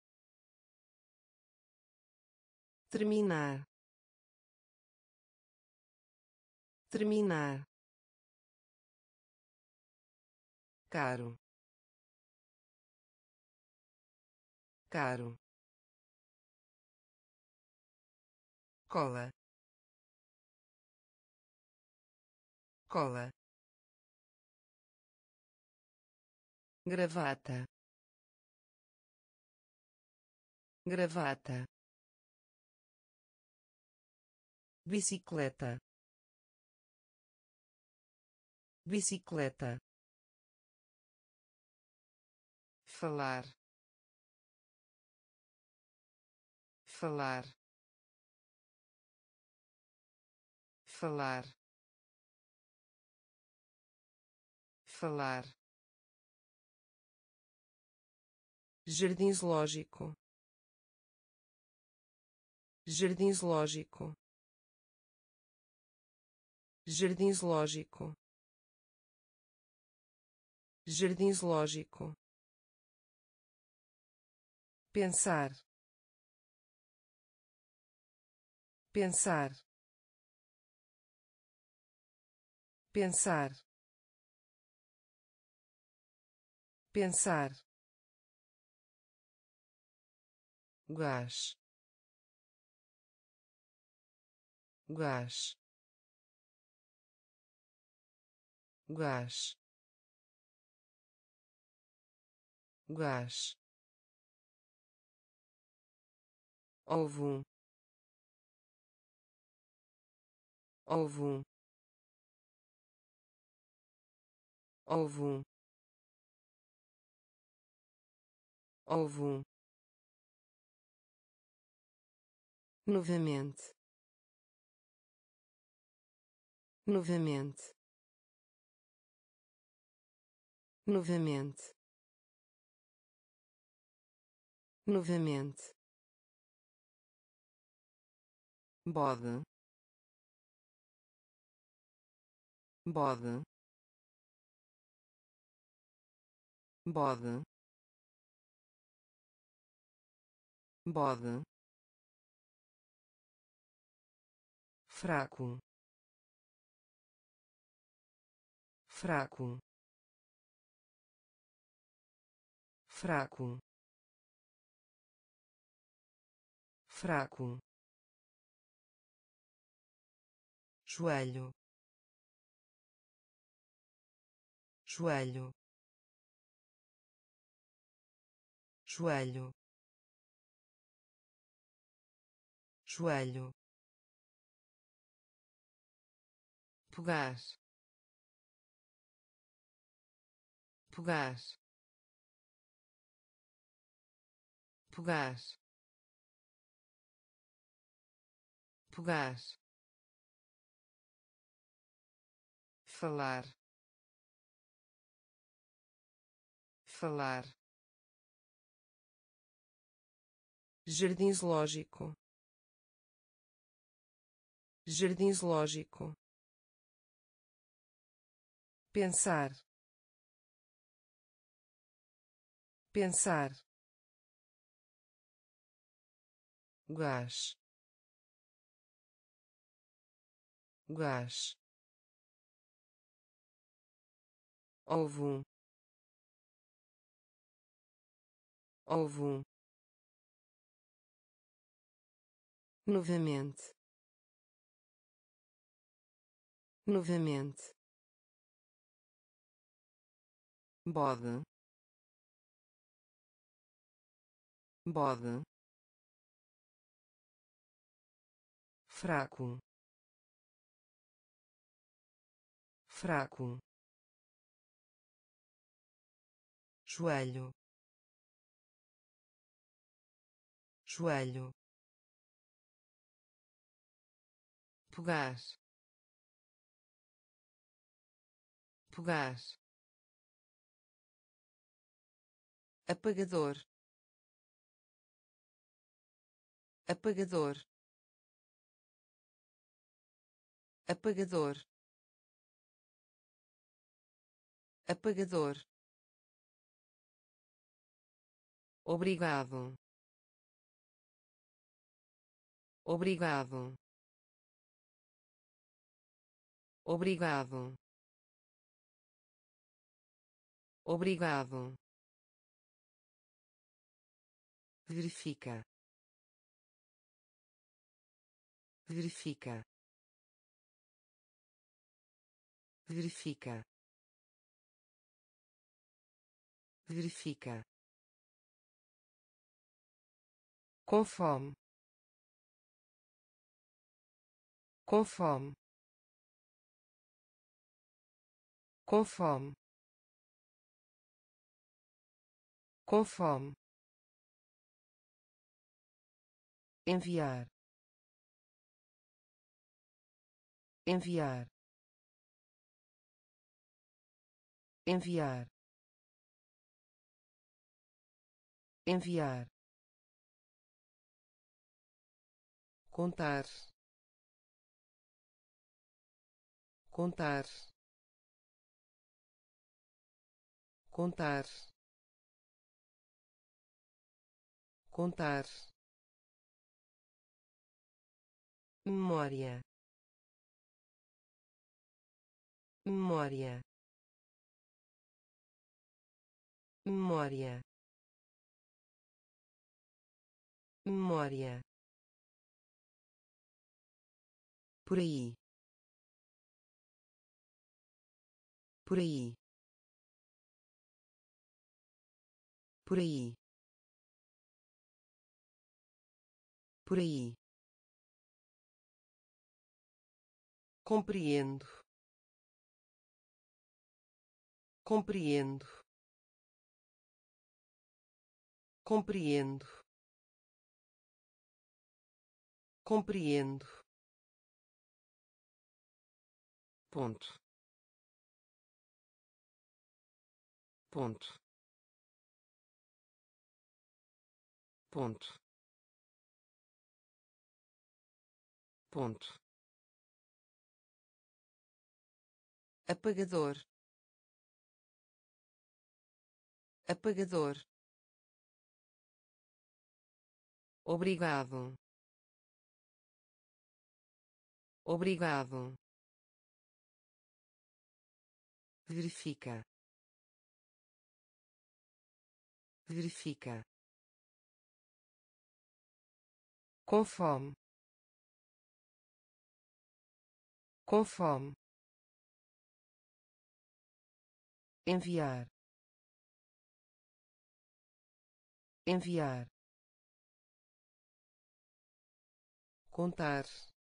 terminar, terminar, caro, caro, cola, cola, gravata, gravata, bicicleta, bicicleta, falar, falar, falar, falar, jardim zoológico, jardim zoológico, jardim zoológico, jardim zoológico, pensar, pensar, pensar, pensar, gás, gás, gás, gás, ovo, ovo, ovo, ovo, novamente, novamente, novamente, novamente, bode, bode, bode, bode, fraco, fraco, fraco, fraco, joelho, joelho, joelho, joelho, pegar, pegar, pegar, pegar, falar, falar, jardim zoológico, jardim zoológico, pensar, pensar, gás, gás, ovo, ovo, novamente, novamente, bode, bode, fraco, fraco, joelho, joelho, pegar, pegar, apagador, apagador, apagador, apagador, obrigado, obrigado, obrigado, obrigado, verifica, verifica, verifica, verifica, com fome, com fome, com fome, com fome, enviar, enviar, enviar, enviar, contar, contar, contar, contar, memória, memória, memória, memória, por aí, por aí, por aí, por aí, compreendo, compreendo, compreendo, compreendo, ponto, ponto, ponto, ponto, apagador, apagador, obrigado, obrigado, verifica, verifica, com fome, com fome, enviar, enviar, contar,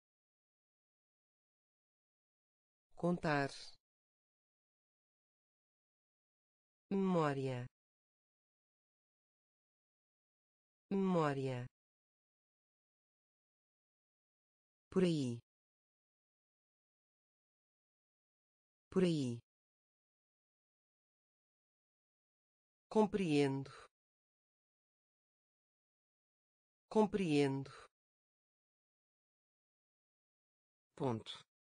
contar, memória, memória, por aí, por aí, compreendo, compreendo, ponto,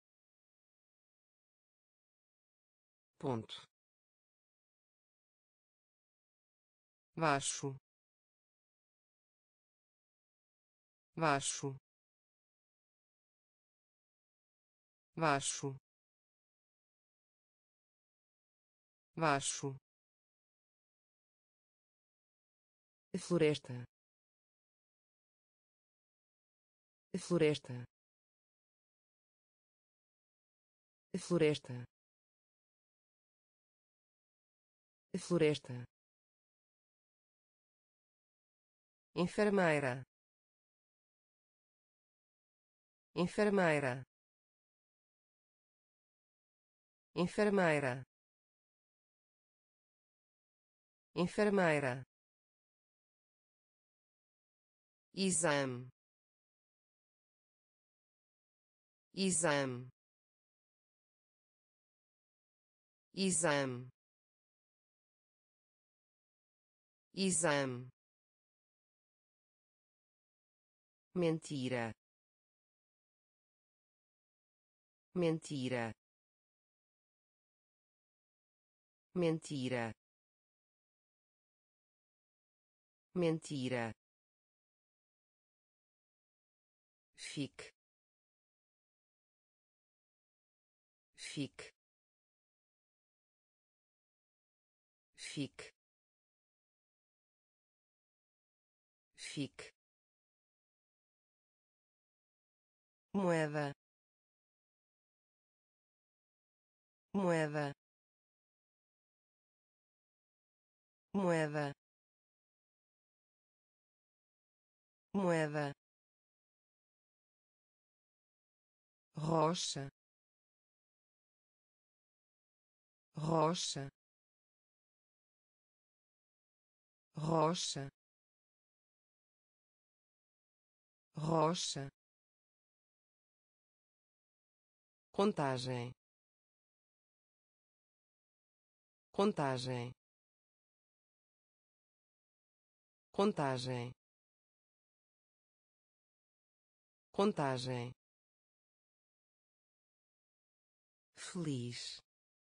ponto, baixo, baixo, baixo, baixo, floresta, floresta, floresta, floresta, enfermeira, enfermeira, enfermeira, enfermeira, exame, exame, exame, exame, mentira, mentira, mentira, mentira, fique, fique, fique, fique, moeda, moeda, moeda, moeda, rocha, rocha, rocha, rocha, contagem, contagem, contagem, contagem, feliz,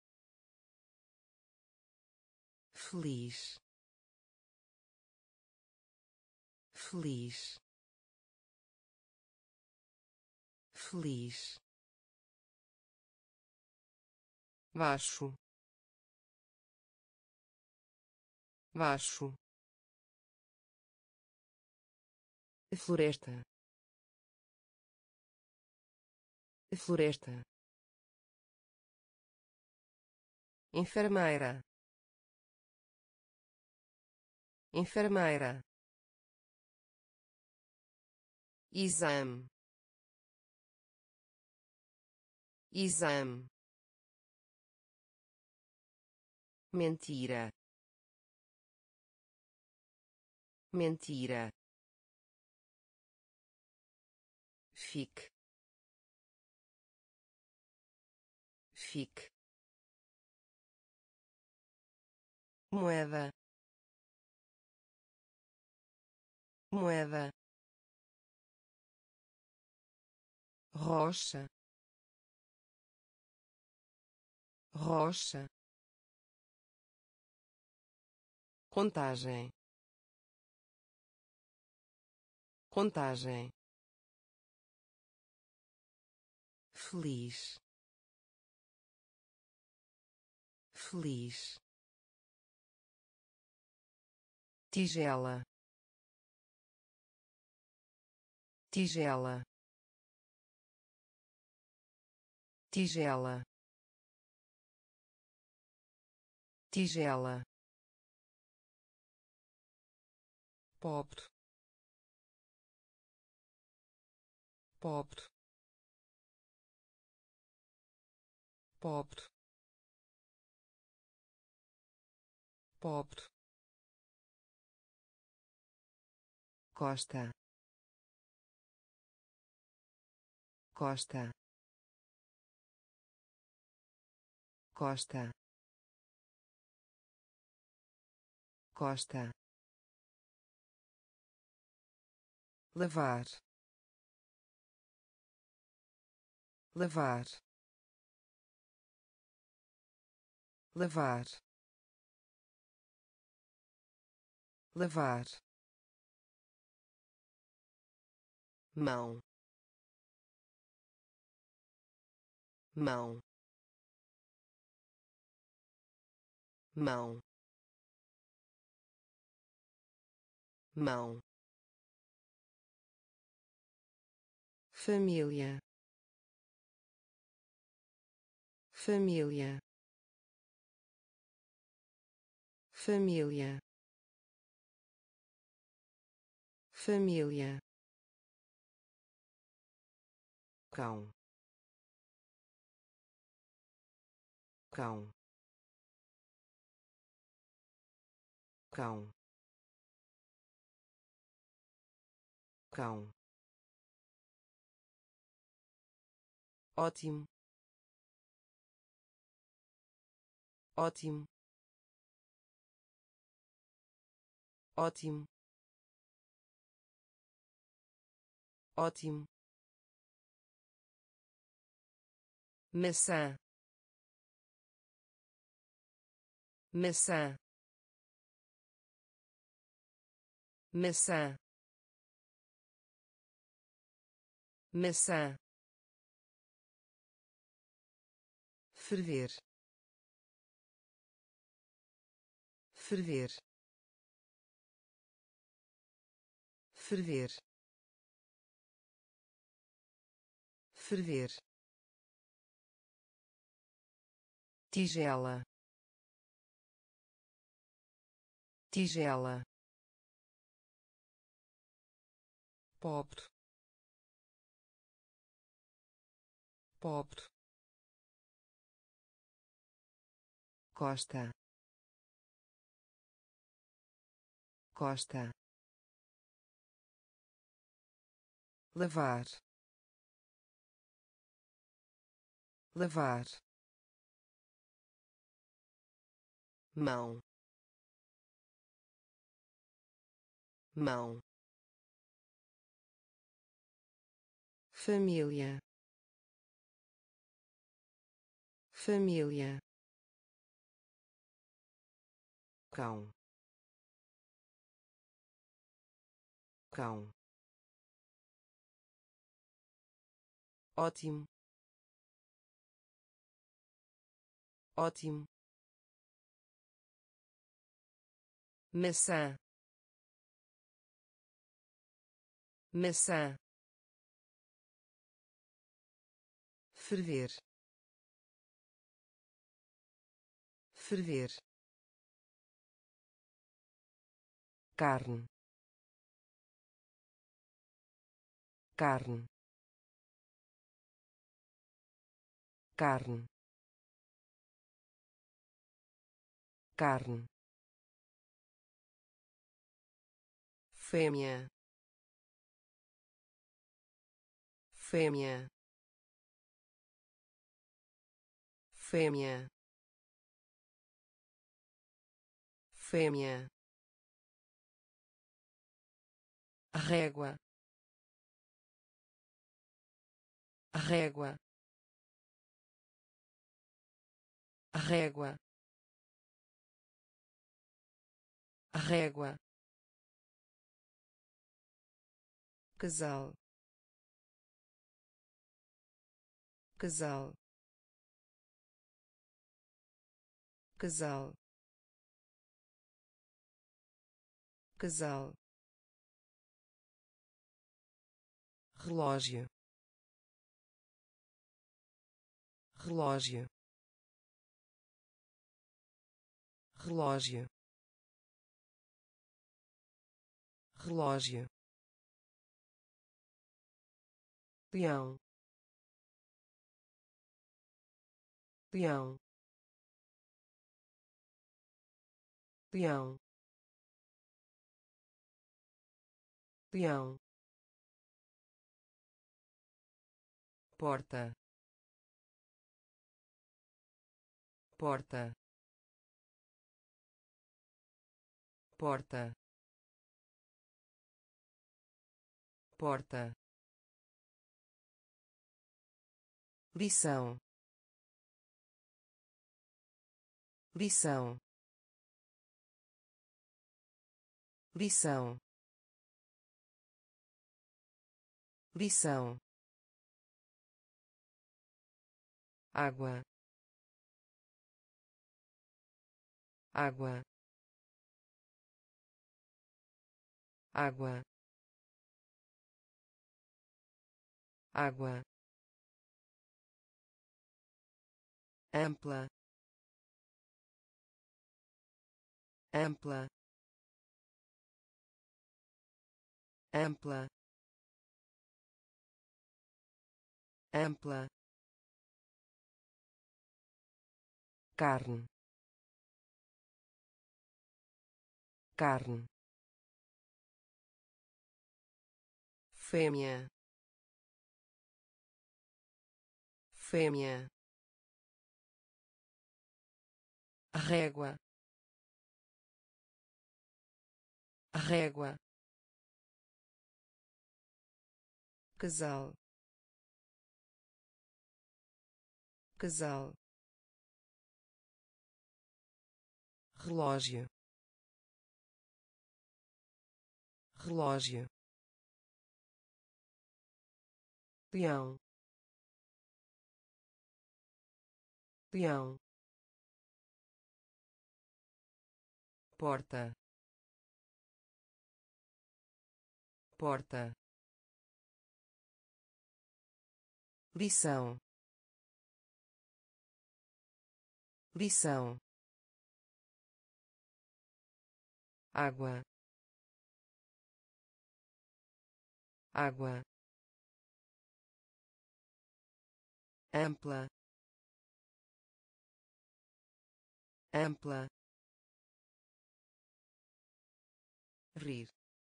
feliz, feliz, feliz, baixo, baixo, floresta, floresta, enfermeira, enfermeira, exame, exame, mentira, mentira, fique, fique, moeda, moeda, rocha, rocha, contagem, contagem, feliz, feliz, tigela, tigela, tigela, tigela, pobre, pobre, pobre, pobre, costa, costa, costa, costa, lavar, lavar, lavar, lavar, mão, mão, mão, mão, família, família, família, família, cão, cão, cão, cão, ótimo, ótimo, ótimo, ótimo, maçã, maçã, maçã, maçã, ferver, ferver, ferver, ferver, tigela, tigela, pobre, pobre, costa, costa, lavar, lavar, mão, mão, família, família, cão, cão, ótimo, ótimo, maçã, maçã, ferver, ferver, carne, carne, carne, carne, fêmea, fêmea, fêmea, fêmea, régua, régua, régua, régua, casal, casal, casal, casal, relógio, relógio, relógio, relógio, leão, leão, leão, leão, porta, porta, porta, porta, lição, lição, lição, lição, água, água, água, água, ampla, ampla, ampla, ampla, carne, carne, fêmea, fêmea, régua, régua, casal, casal, relógio, relógio, leão, leão, porta, porta, lição, lição, água, água, ampla, ampla, rir,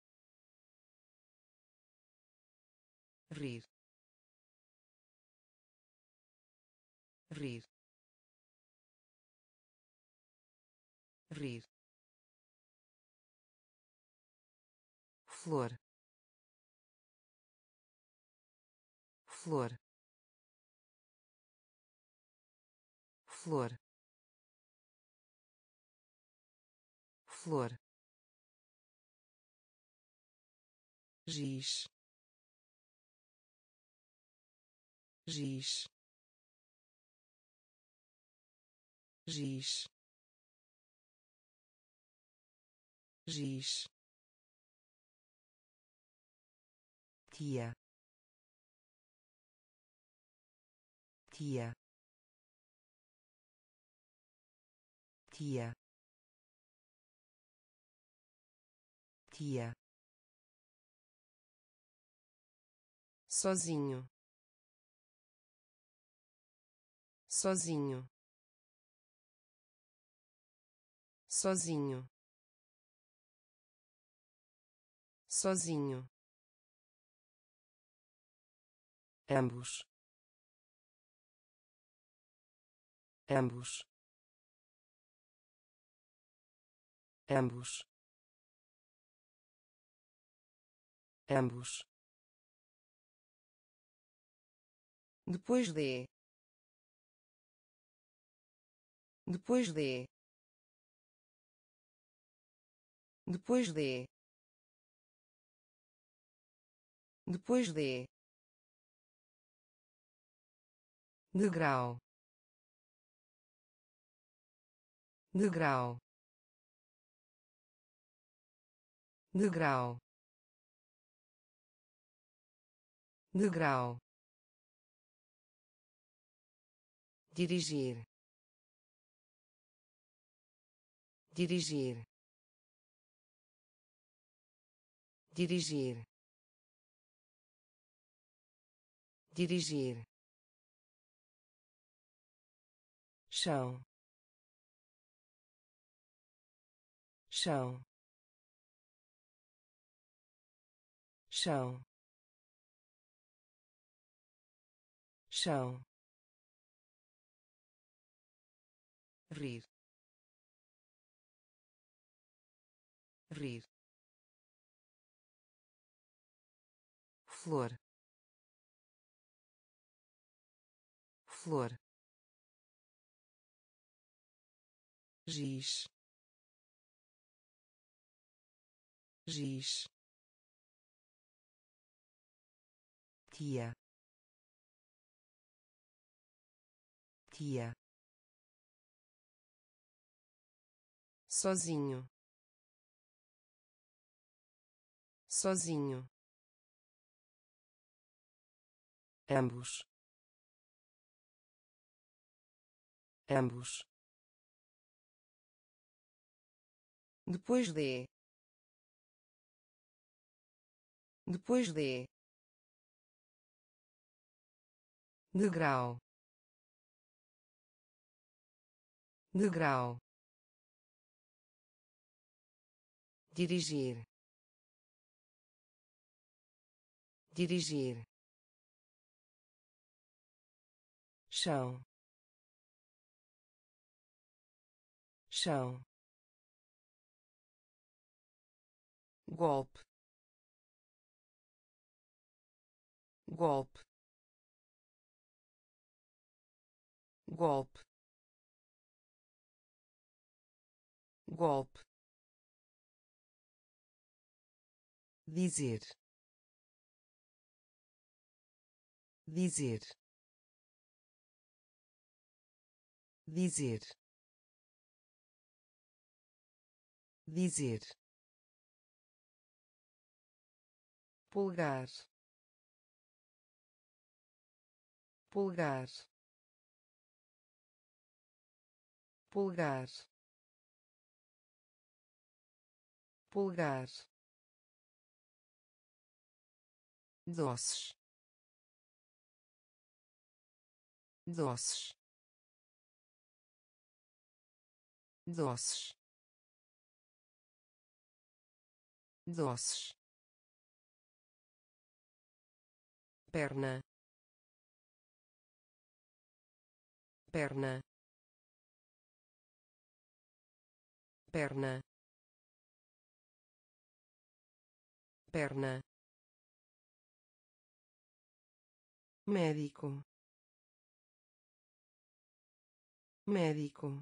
rir, rir, rir, flor, flor, flor, flor, giz, giz, giz, giz, tia, tia, tia, tia, sozinho, sozinho, sozinho, sozinho, ambos, ambos, ambos, ambos, depois de, depois de, depois de, depois de, degrau, degrau, degrau, degrau, dirigir, dirigir, dirigir, dirigir, chão, chão, chão, chão, rir, rir, flor, flor, giz, giz, tia, tia, sozinho, sozinho, ambos, ambos, depois de, depois de, degrau, degrau, dirigir, dirigir, chão, chão, golpe, golpe, golpe, golpe, dizer, dizer, dizer, dizer, pulgar, pulgar, pulgar, pulgar, doces, doces, doces, doces, perna, perna, perna, perna, médico, médico,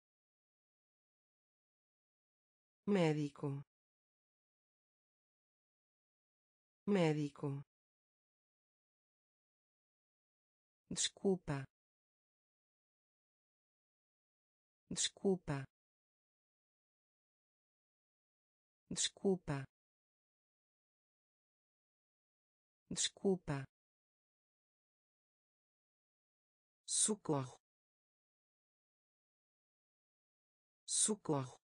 médico, médico, desculpa, desculpa, desculpa, desculpa, socorro, socorro,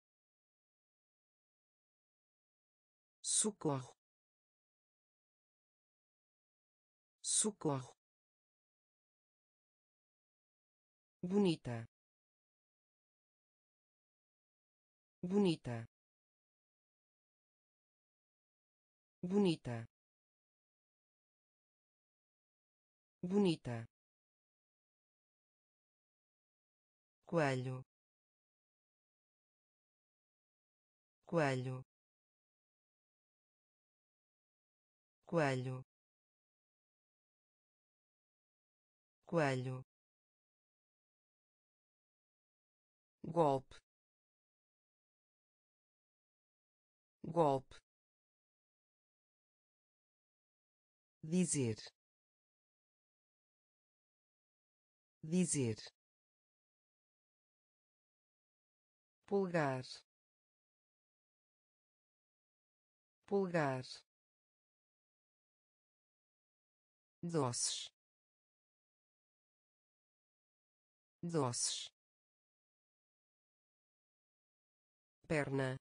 socorro, socorro, bonita, bonita, bonita, bonita, coelho, coelho, coelho, coelho, golpe, golpe, dizer, dizer, pulgar, pulgar, doces, doces, perna,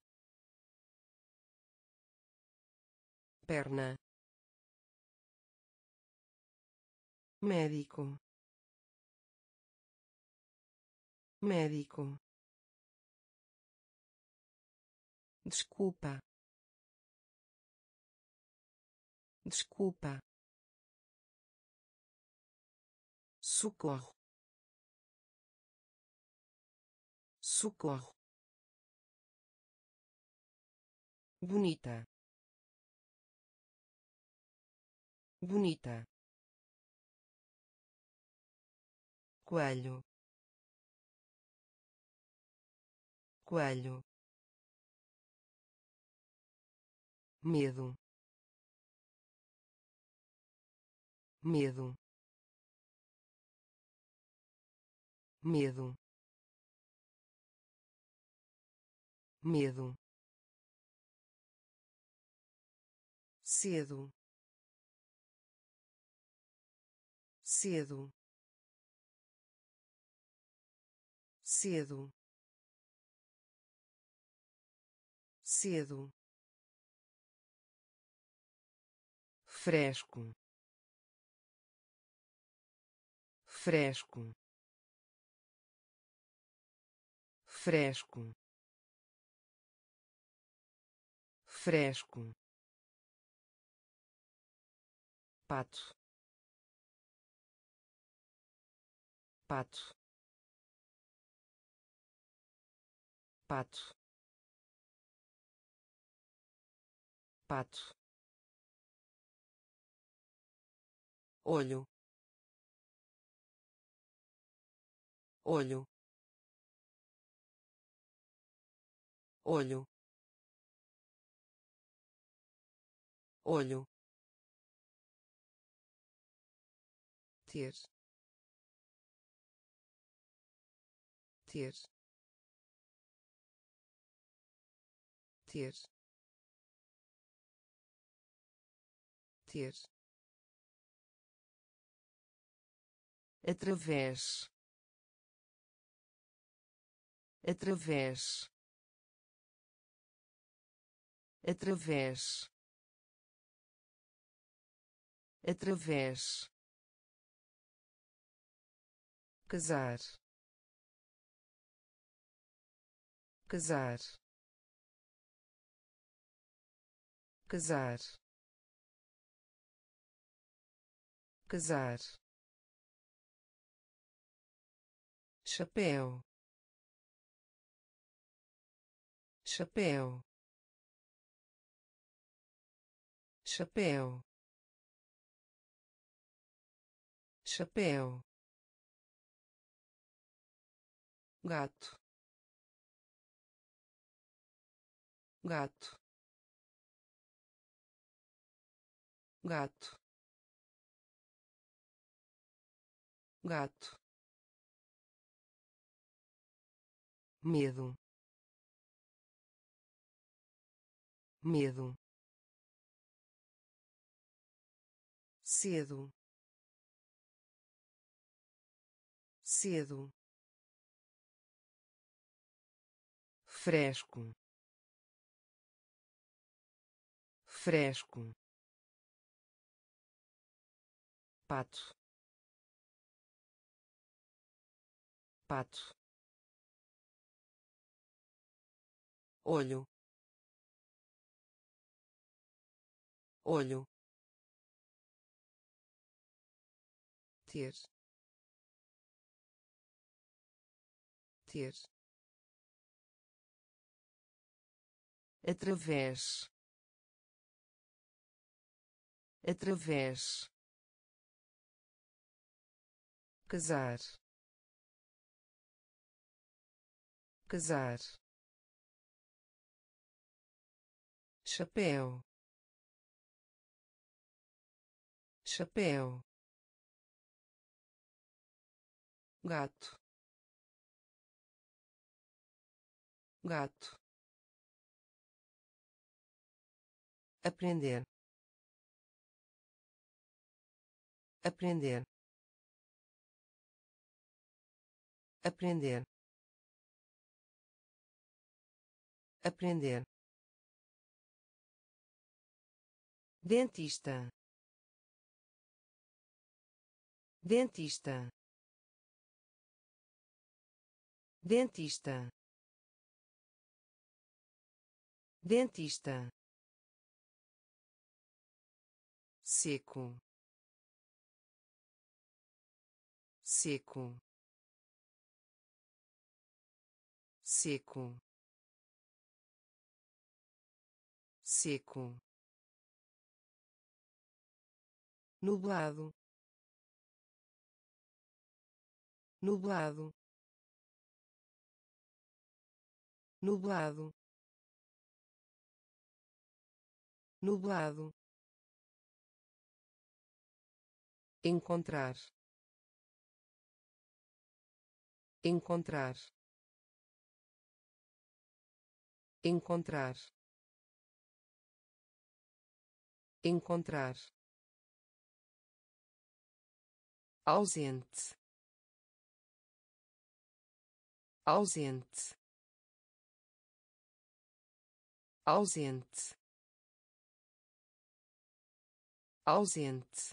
perna, médico, médico, desculpa, desculpa, socorro, socorro, bonita, bonita, coelho, coelho, medo, medo, medo, medo, cedo, cedo, cedo, cedo, fresco, fresco, fresco, fresco, pato, pato, pato, pato, olho, olho, olho, olho, ter, ter, ter, ter, através, através, através, através, casar, casar, casar, casar, chapéu, chapéu, chapéu, chapéu, gato, gato, gato, gato, medo, medo, cedo, cedo, fresco, fresco, pato, pato, olho, olho, ter, ter, através, através, casar, casar, chapéu, chapéu, gato, gato, aprender, aprender, aprender, aprender, dentista, dentista, dentista, dentista, seco, seco, seco, seco, nublado, nublado, nublado, nublado, encontrar, encontrar, encontrar, encontrar, ausente, ausente, ausente, ausente,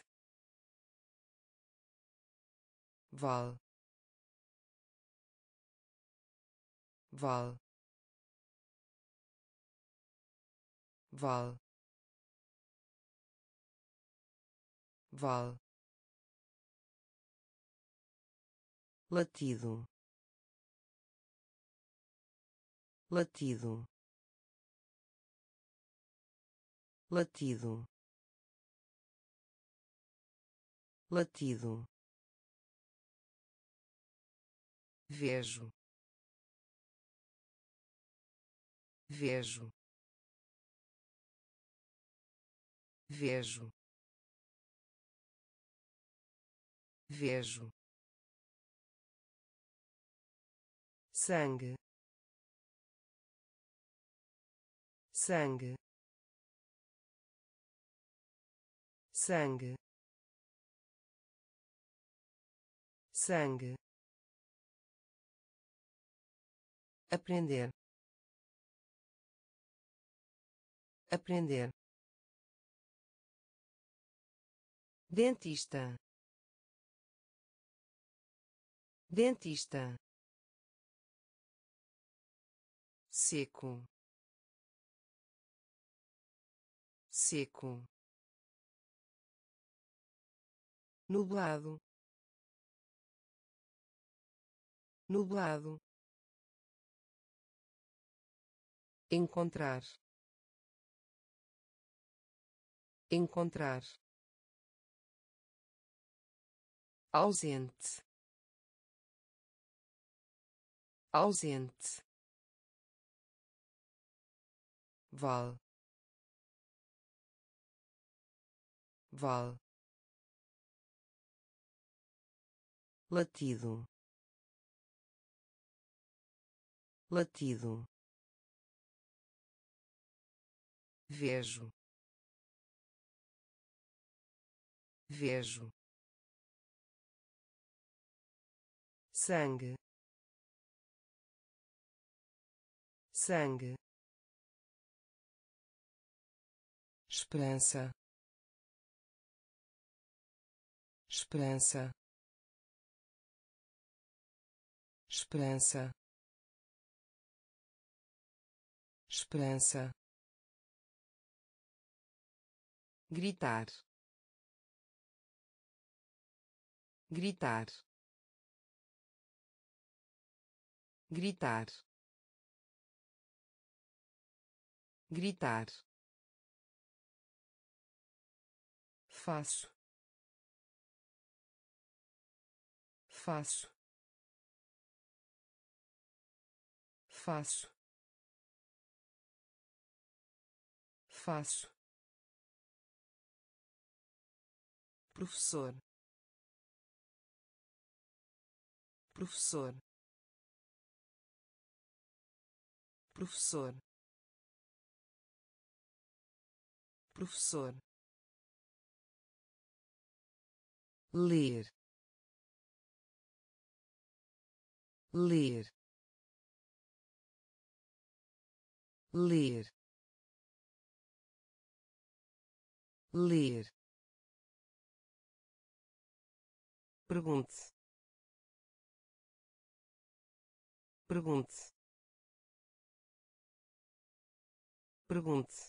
val, val, val, val, latido, latido, latido, latido, vejo, vejo, vejo, vejo, sangue, sangue, sangue, sangue, aprender, aprender, dentista, dentista, seco, seco, nublado, nublado, encontrar, encontrar, ausente, ausente, val, val, latido, latido, vejo, vejo, sangue, sangue, esperança, esperança, esperança, esperança, gritar, gritar, gritar, gritar, faço, faço, faço, faço, professor, professor, professor, professor, ler, ler, ler, ler, pergunte, pergunte, pergunte,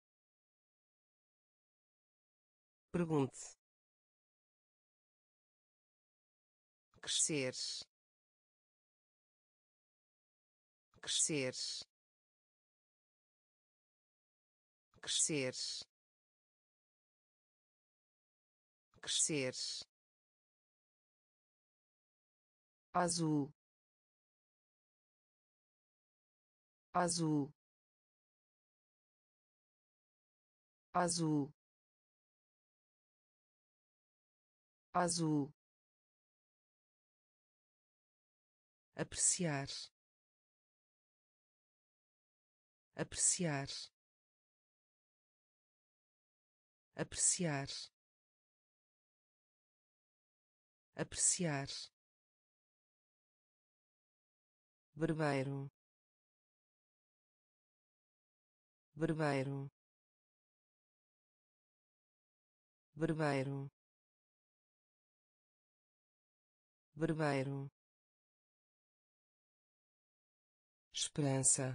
pergunte, crescer, crescer, crescer, crescer, azul, azul, azul, azul, apreciar, apreciar, apreciar, apreciar, barbeiro, barbeiro, barbeiro, barbeiro, esperança,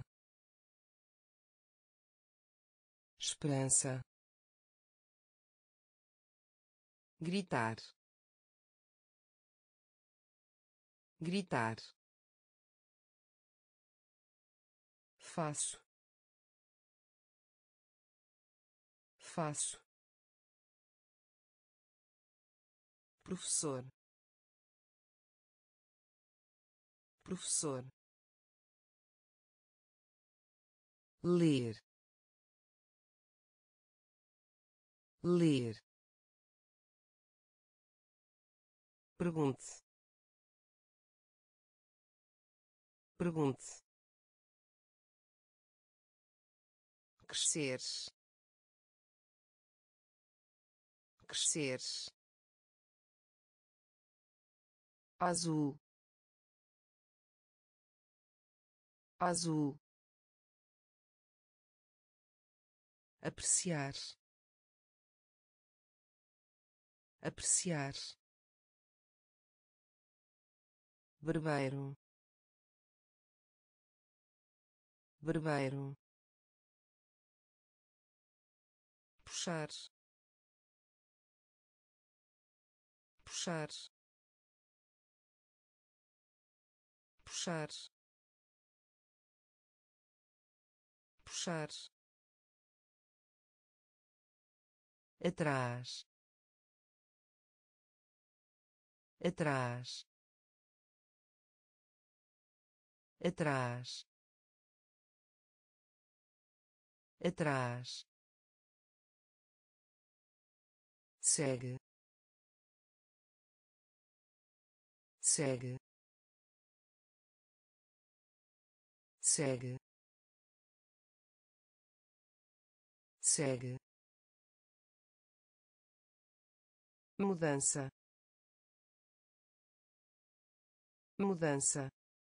esperança, gritar, gritar, faço, faço, professor, professor, ler, ler, pergunte, pergunte, crescer, crescer, azul, azul, apreciar, apreciar, barbeiro, barbeiro, puxar, puxar, puxar, puxar, atrás, atrás, atrás, atrás, segue, segue, segue, segue, mudança, mudança,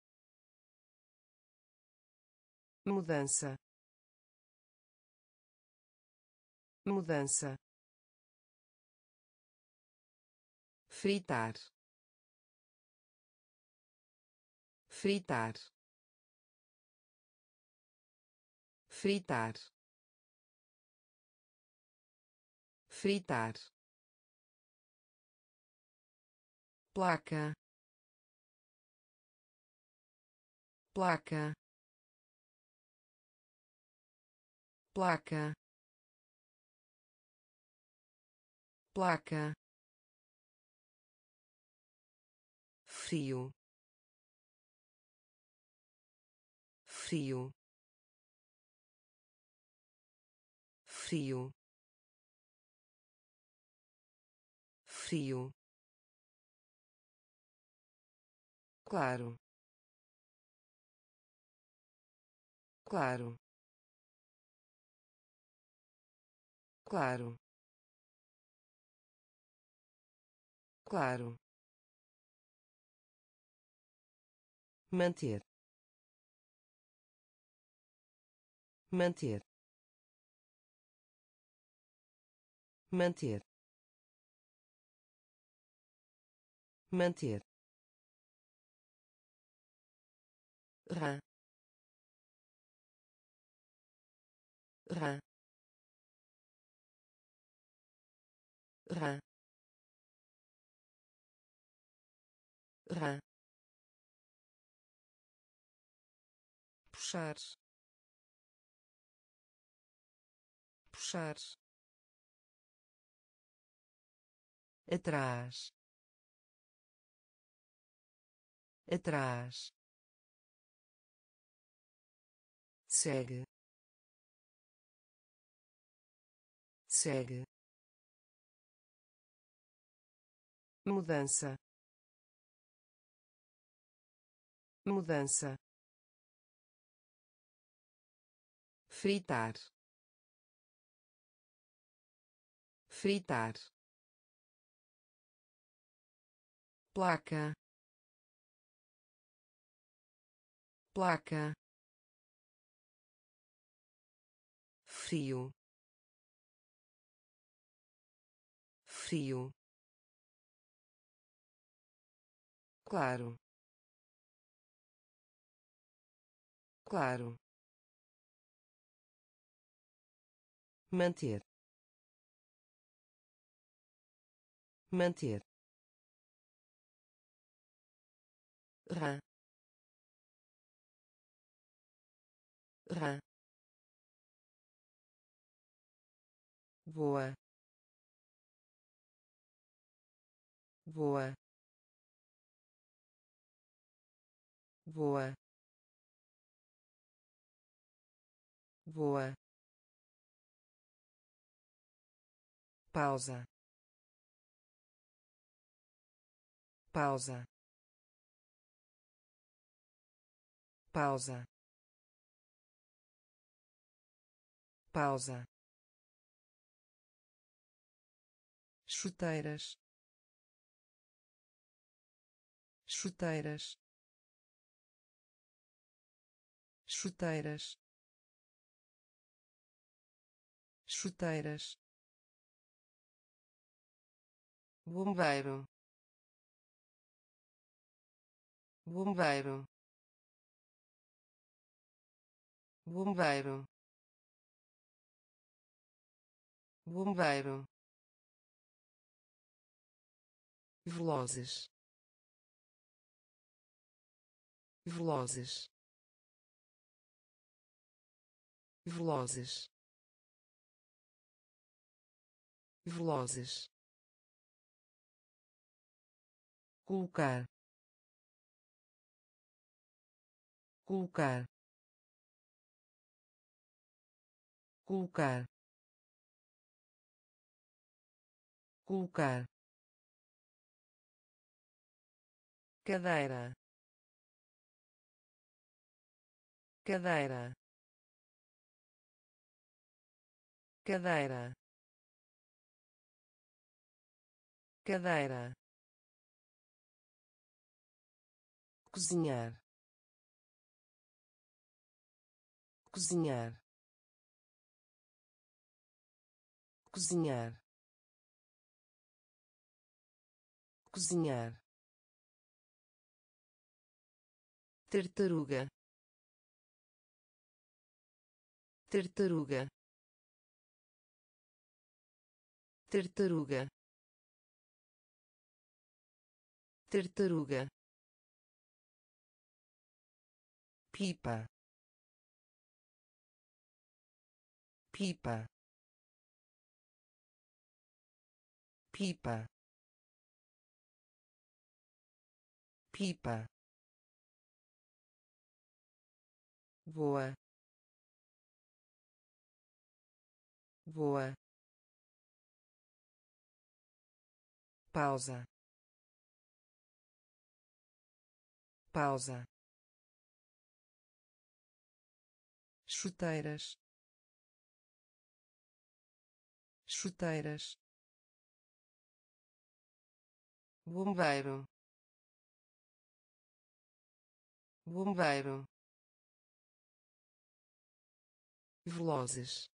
mudança, mudança, fritar, fritar, fritar, fritar, placa, placa, placa, placa, frio, frio, frio, frio, claro, claro, claro, claro, manter, manter, manter, manter, rã, rã, rã, rã, puxar, puxar, atrás, atrás, segue, segue, mudança, mudança, fritar, fritar, placa, placa, frio, frio, claro, claro, manter, manter, rã, rã, voa, voa, voa, voa, pausa, pausa, pausa, pausa, chuteiras, chuteiras, chuteiras, chuteiras, bombeiro, bombeiro, bombeiro, bombeiro, velozes, velozes, velozes, velozes, colocar, colocar, colocar, colocar, cadeira, cadeira, cadeira, cadeira, cozinhar, cozinhar, cozinhar, cozinhar, tartaruga, tartaruga, tartaruga, tartaruga, pipa, pipa, pipa, pipa, voa, voa, pausa, pausa, chuteiras, chuteiras, bombeiro, bombeiro, velozes,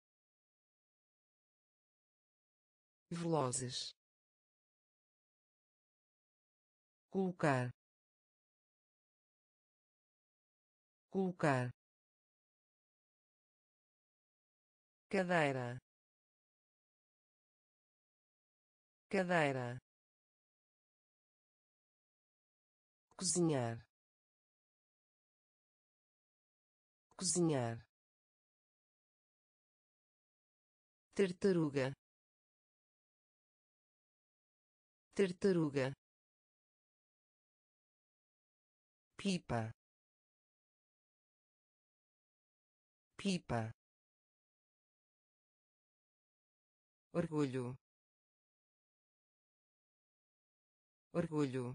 velozes, colocar, colocar, cadeira, cadeira, cozinhar, cozinhar, tartaruga, tartaruga, pipa, pipa, orgulho, orgulho,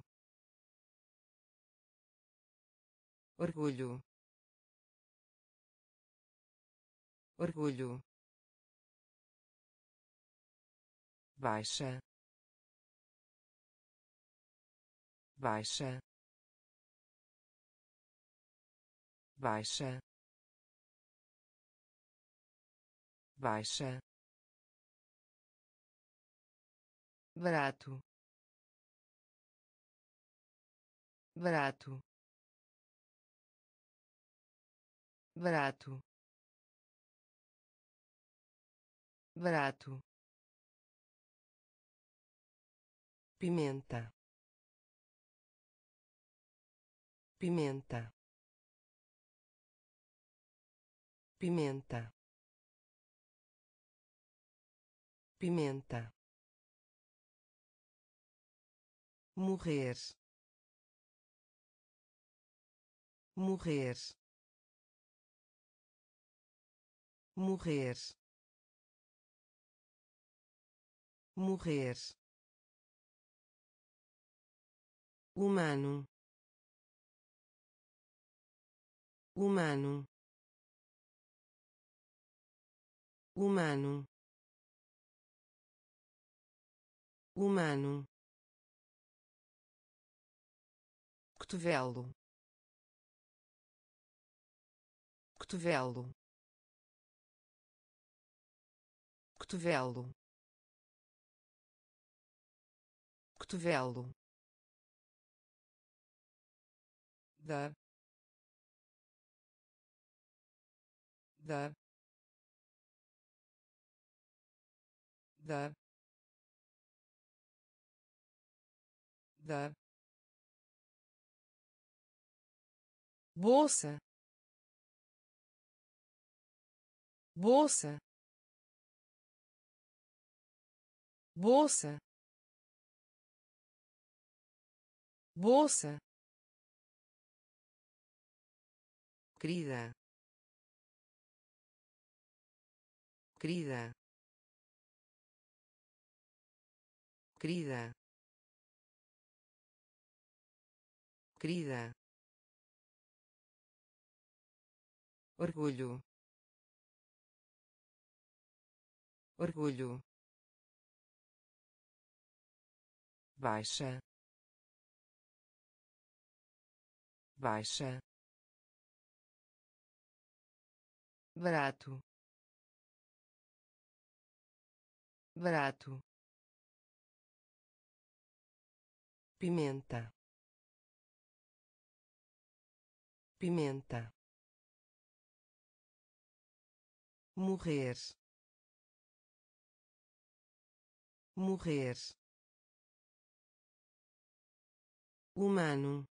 orgulho, orgulho, baixa, baixa, baixa, baixa, barato, barato, barato, barato, pimenta, pimenta, pimenta, pimenta, morrer, morrer, morrer, morrer, humano, humano, humano, humano, cotovelo, cotovelo, cotovelo, cotovelo, dar, dar, dar, dar, bolsa, bolsa, bolsa, bolsa, querida, querida, querida, querida, orgulho, orgulho, baixa, baixa, barato, barato, pimenta, pimenta, morrer, morrer, humano,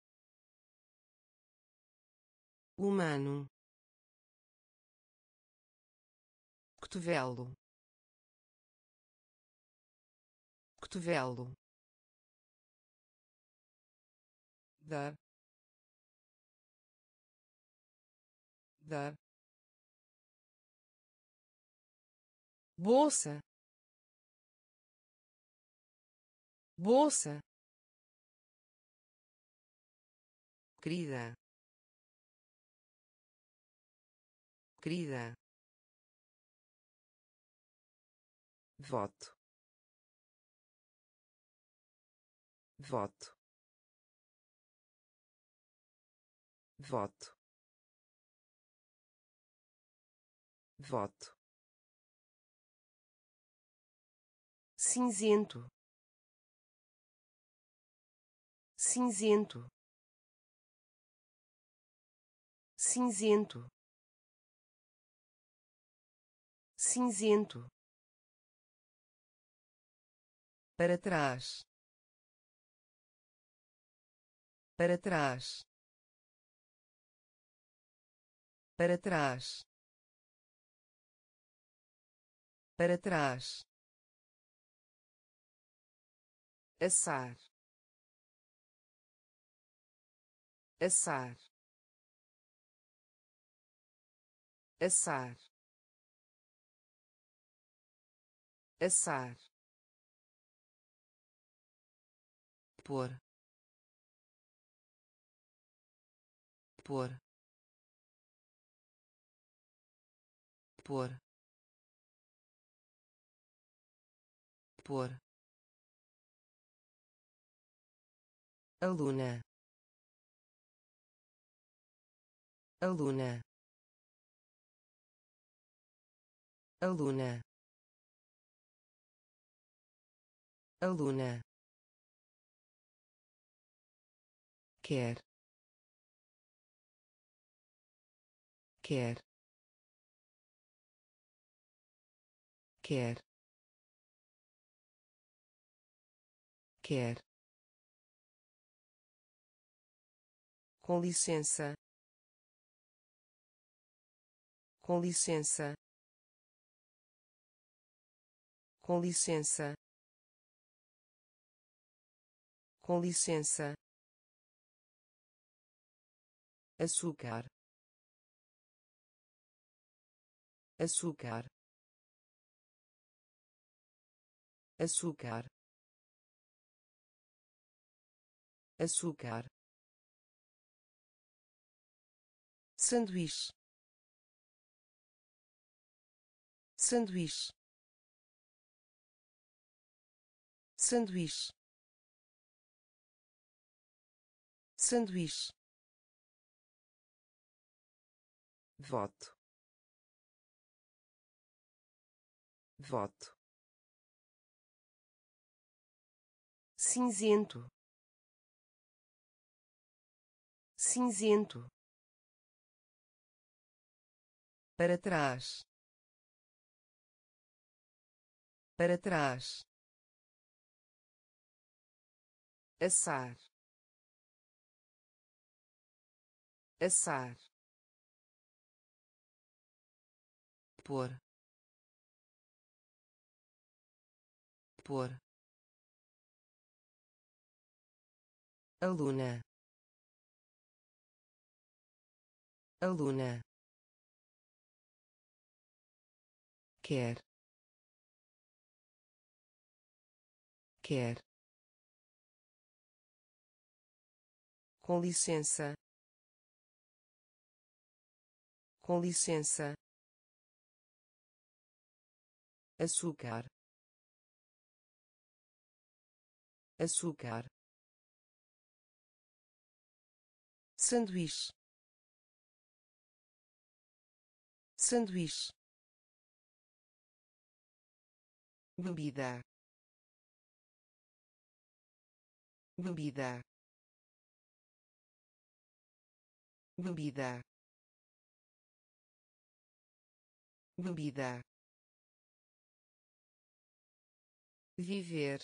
humano, cotovelo, cotovelo, dar, dar, bolsa, bolsa, querida, querida, voto, voto, voto, voto, cinzento, cinzento, cinzento, cinzento, para trás, para trás, para trás, para trás, assar, assar, assar, assar, pôr, pôr, pôr, pôr, aluna, aluna, aluna, aluna, quer, quer, quer, quer, com licença, com licença, com licença, com licença, açúcar, açúcar, açúcar, açúcar, sanduíche, sanduíche, sanduíche, sanduíche, voto, voto, cinzento, cinzento, para trás, para trás, assar, assar, pôr, pôr, aluna, aluna, quer, quer, com licença, com licença, açúcar, açúcar, sanduíche, sanduíche, bebida, bebida, bebida, bebida, viver,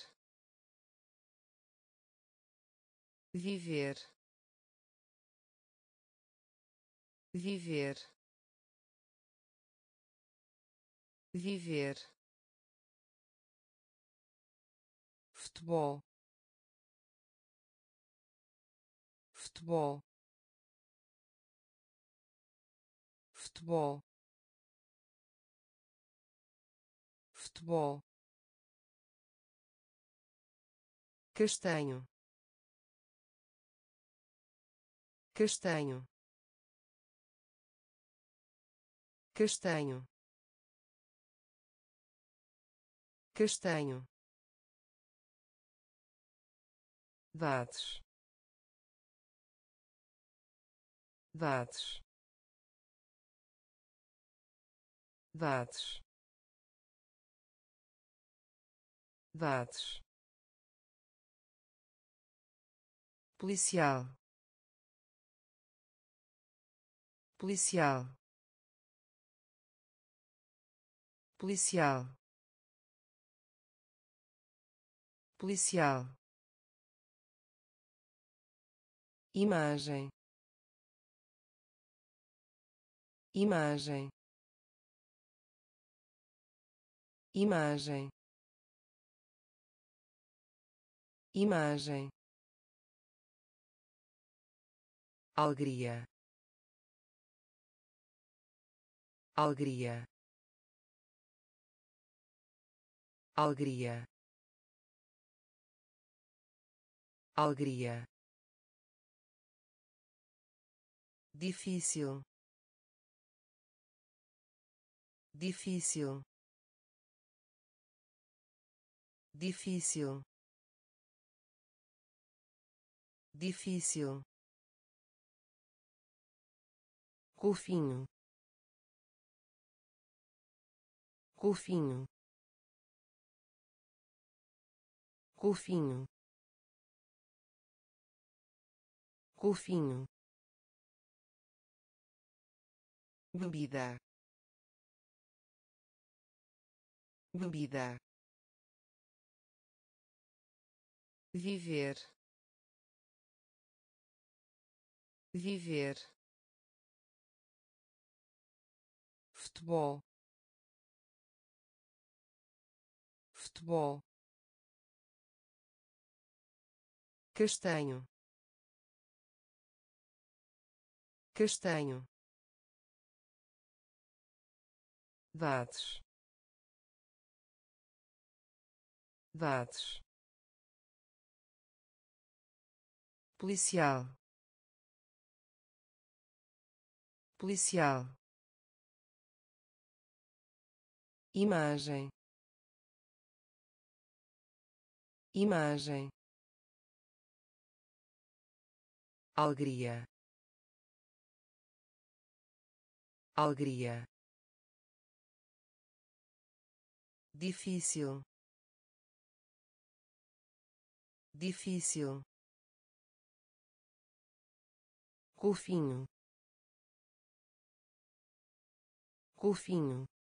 viver, viver, viver, futebol, futebol, futebol, futebol, castanho, castanho, castanho, castanho, dados, dados, dados, dados, policial, policial, policial, policial, imagem, imagem, imagem, imagem, alegria, alegria, alegria, alegria, difícil, difícil, difícil, difícil, golfinho, golfinho, golfinho, golfinho, bebida, bebida, viver, viver, futebol, futebol, castanho, castanho, dados, dados, policial, policial, imagem, imagem, alegria, alegria, difícil, difícil, golfinho, golfinho,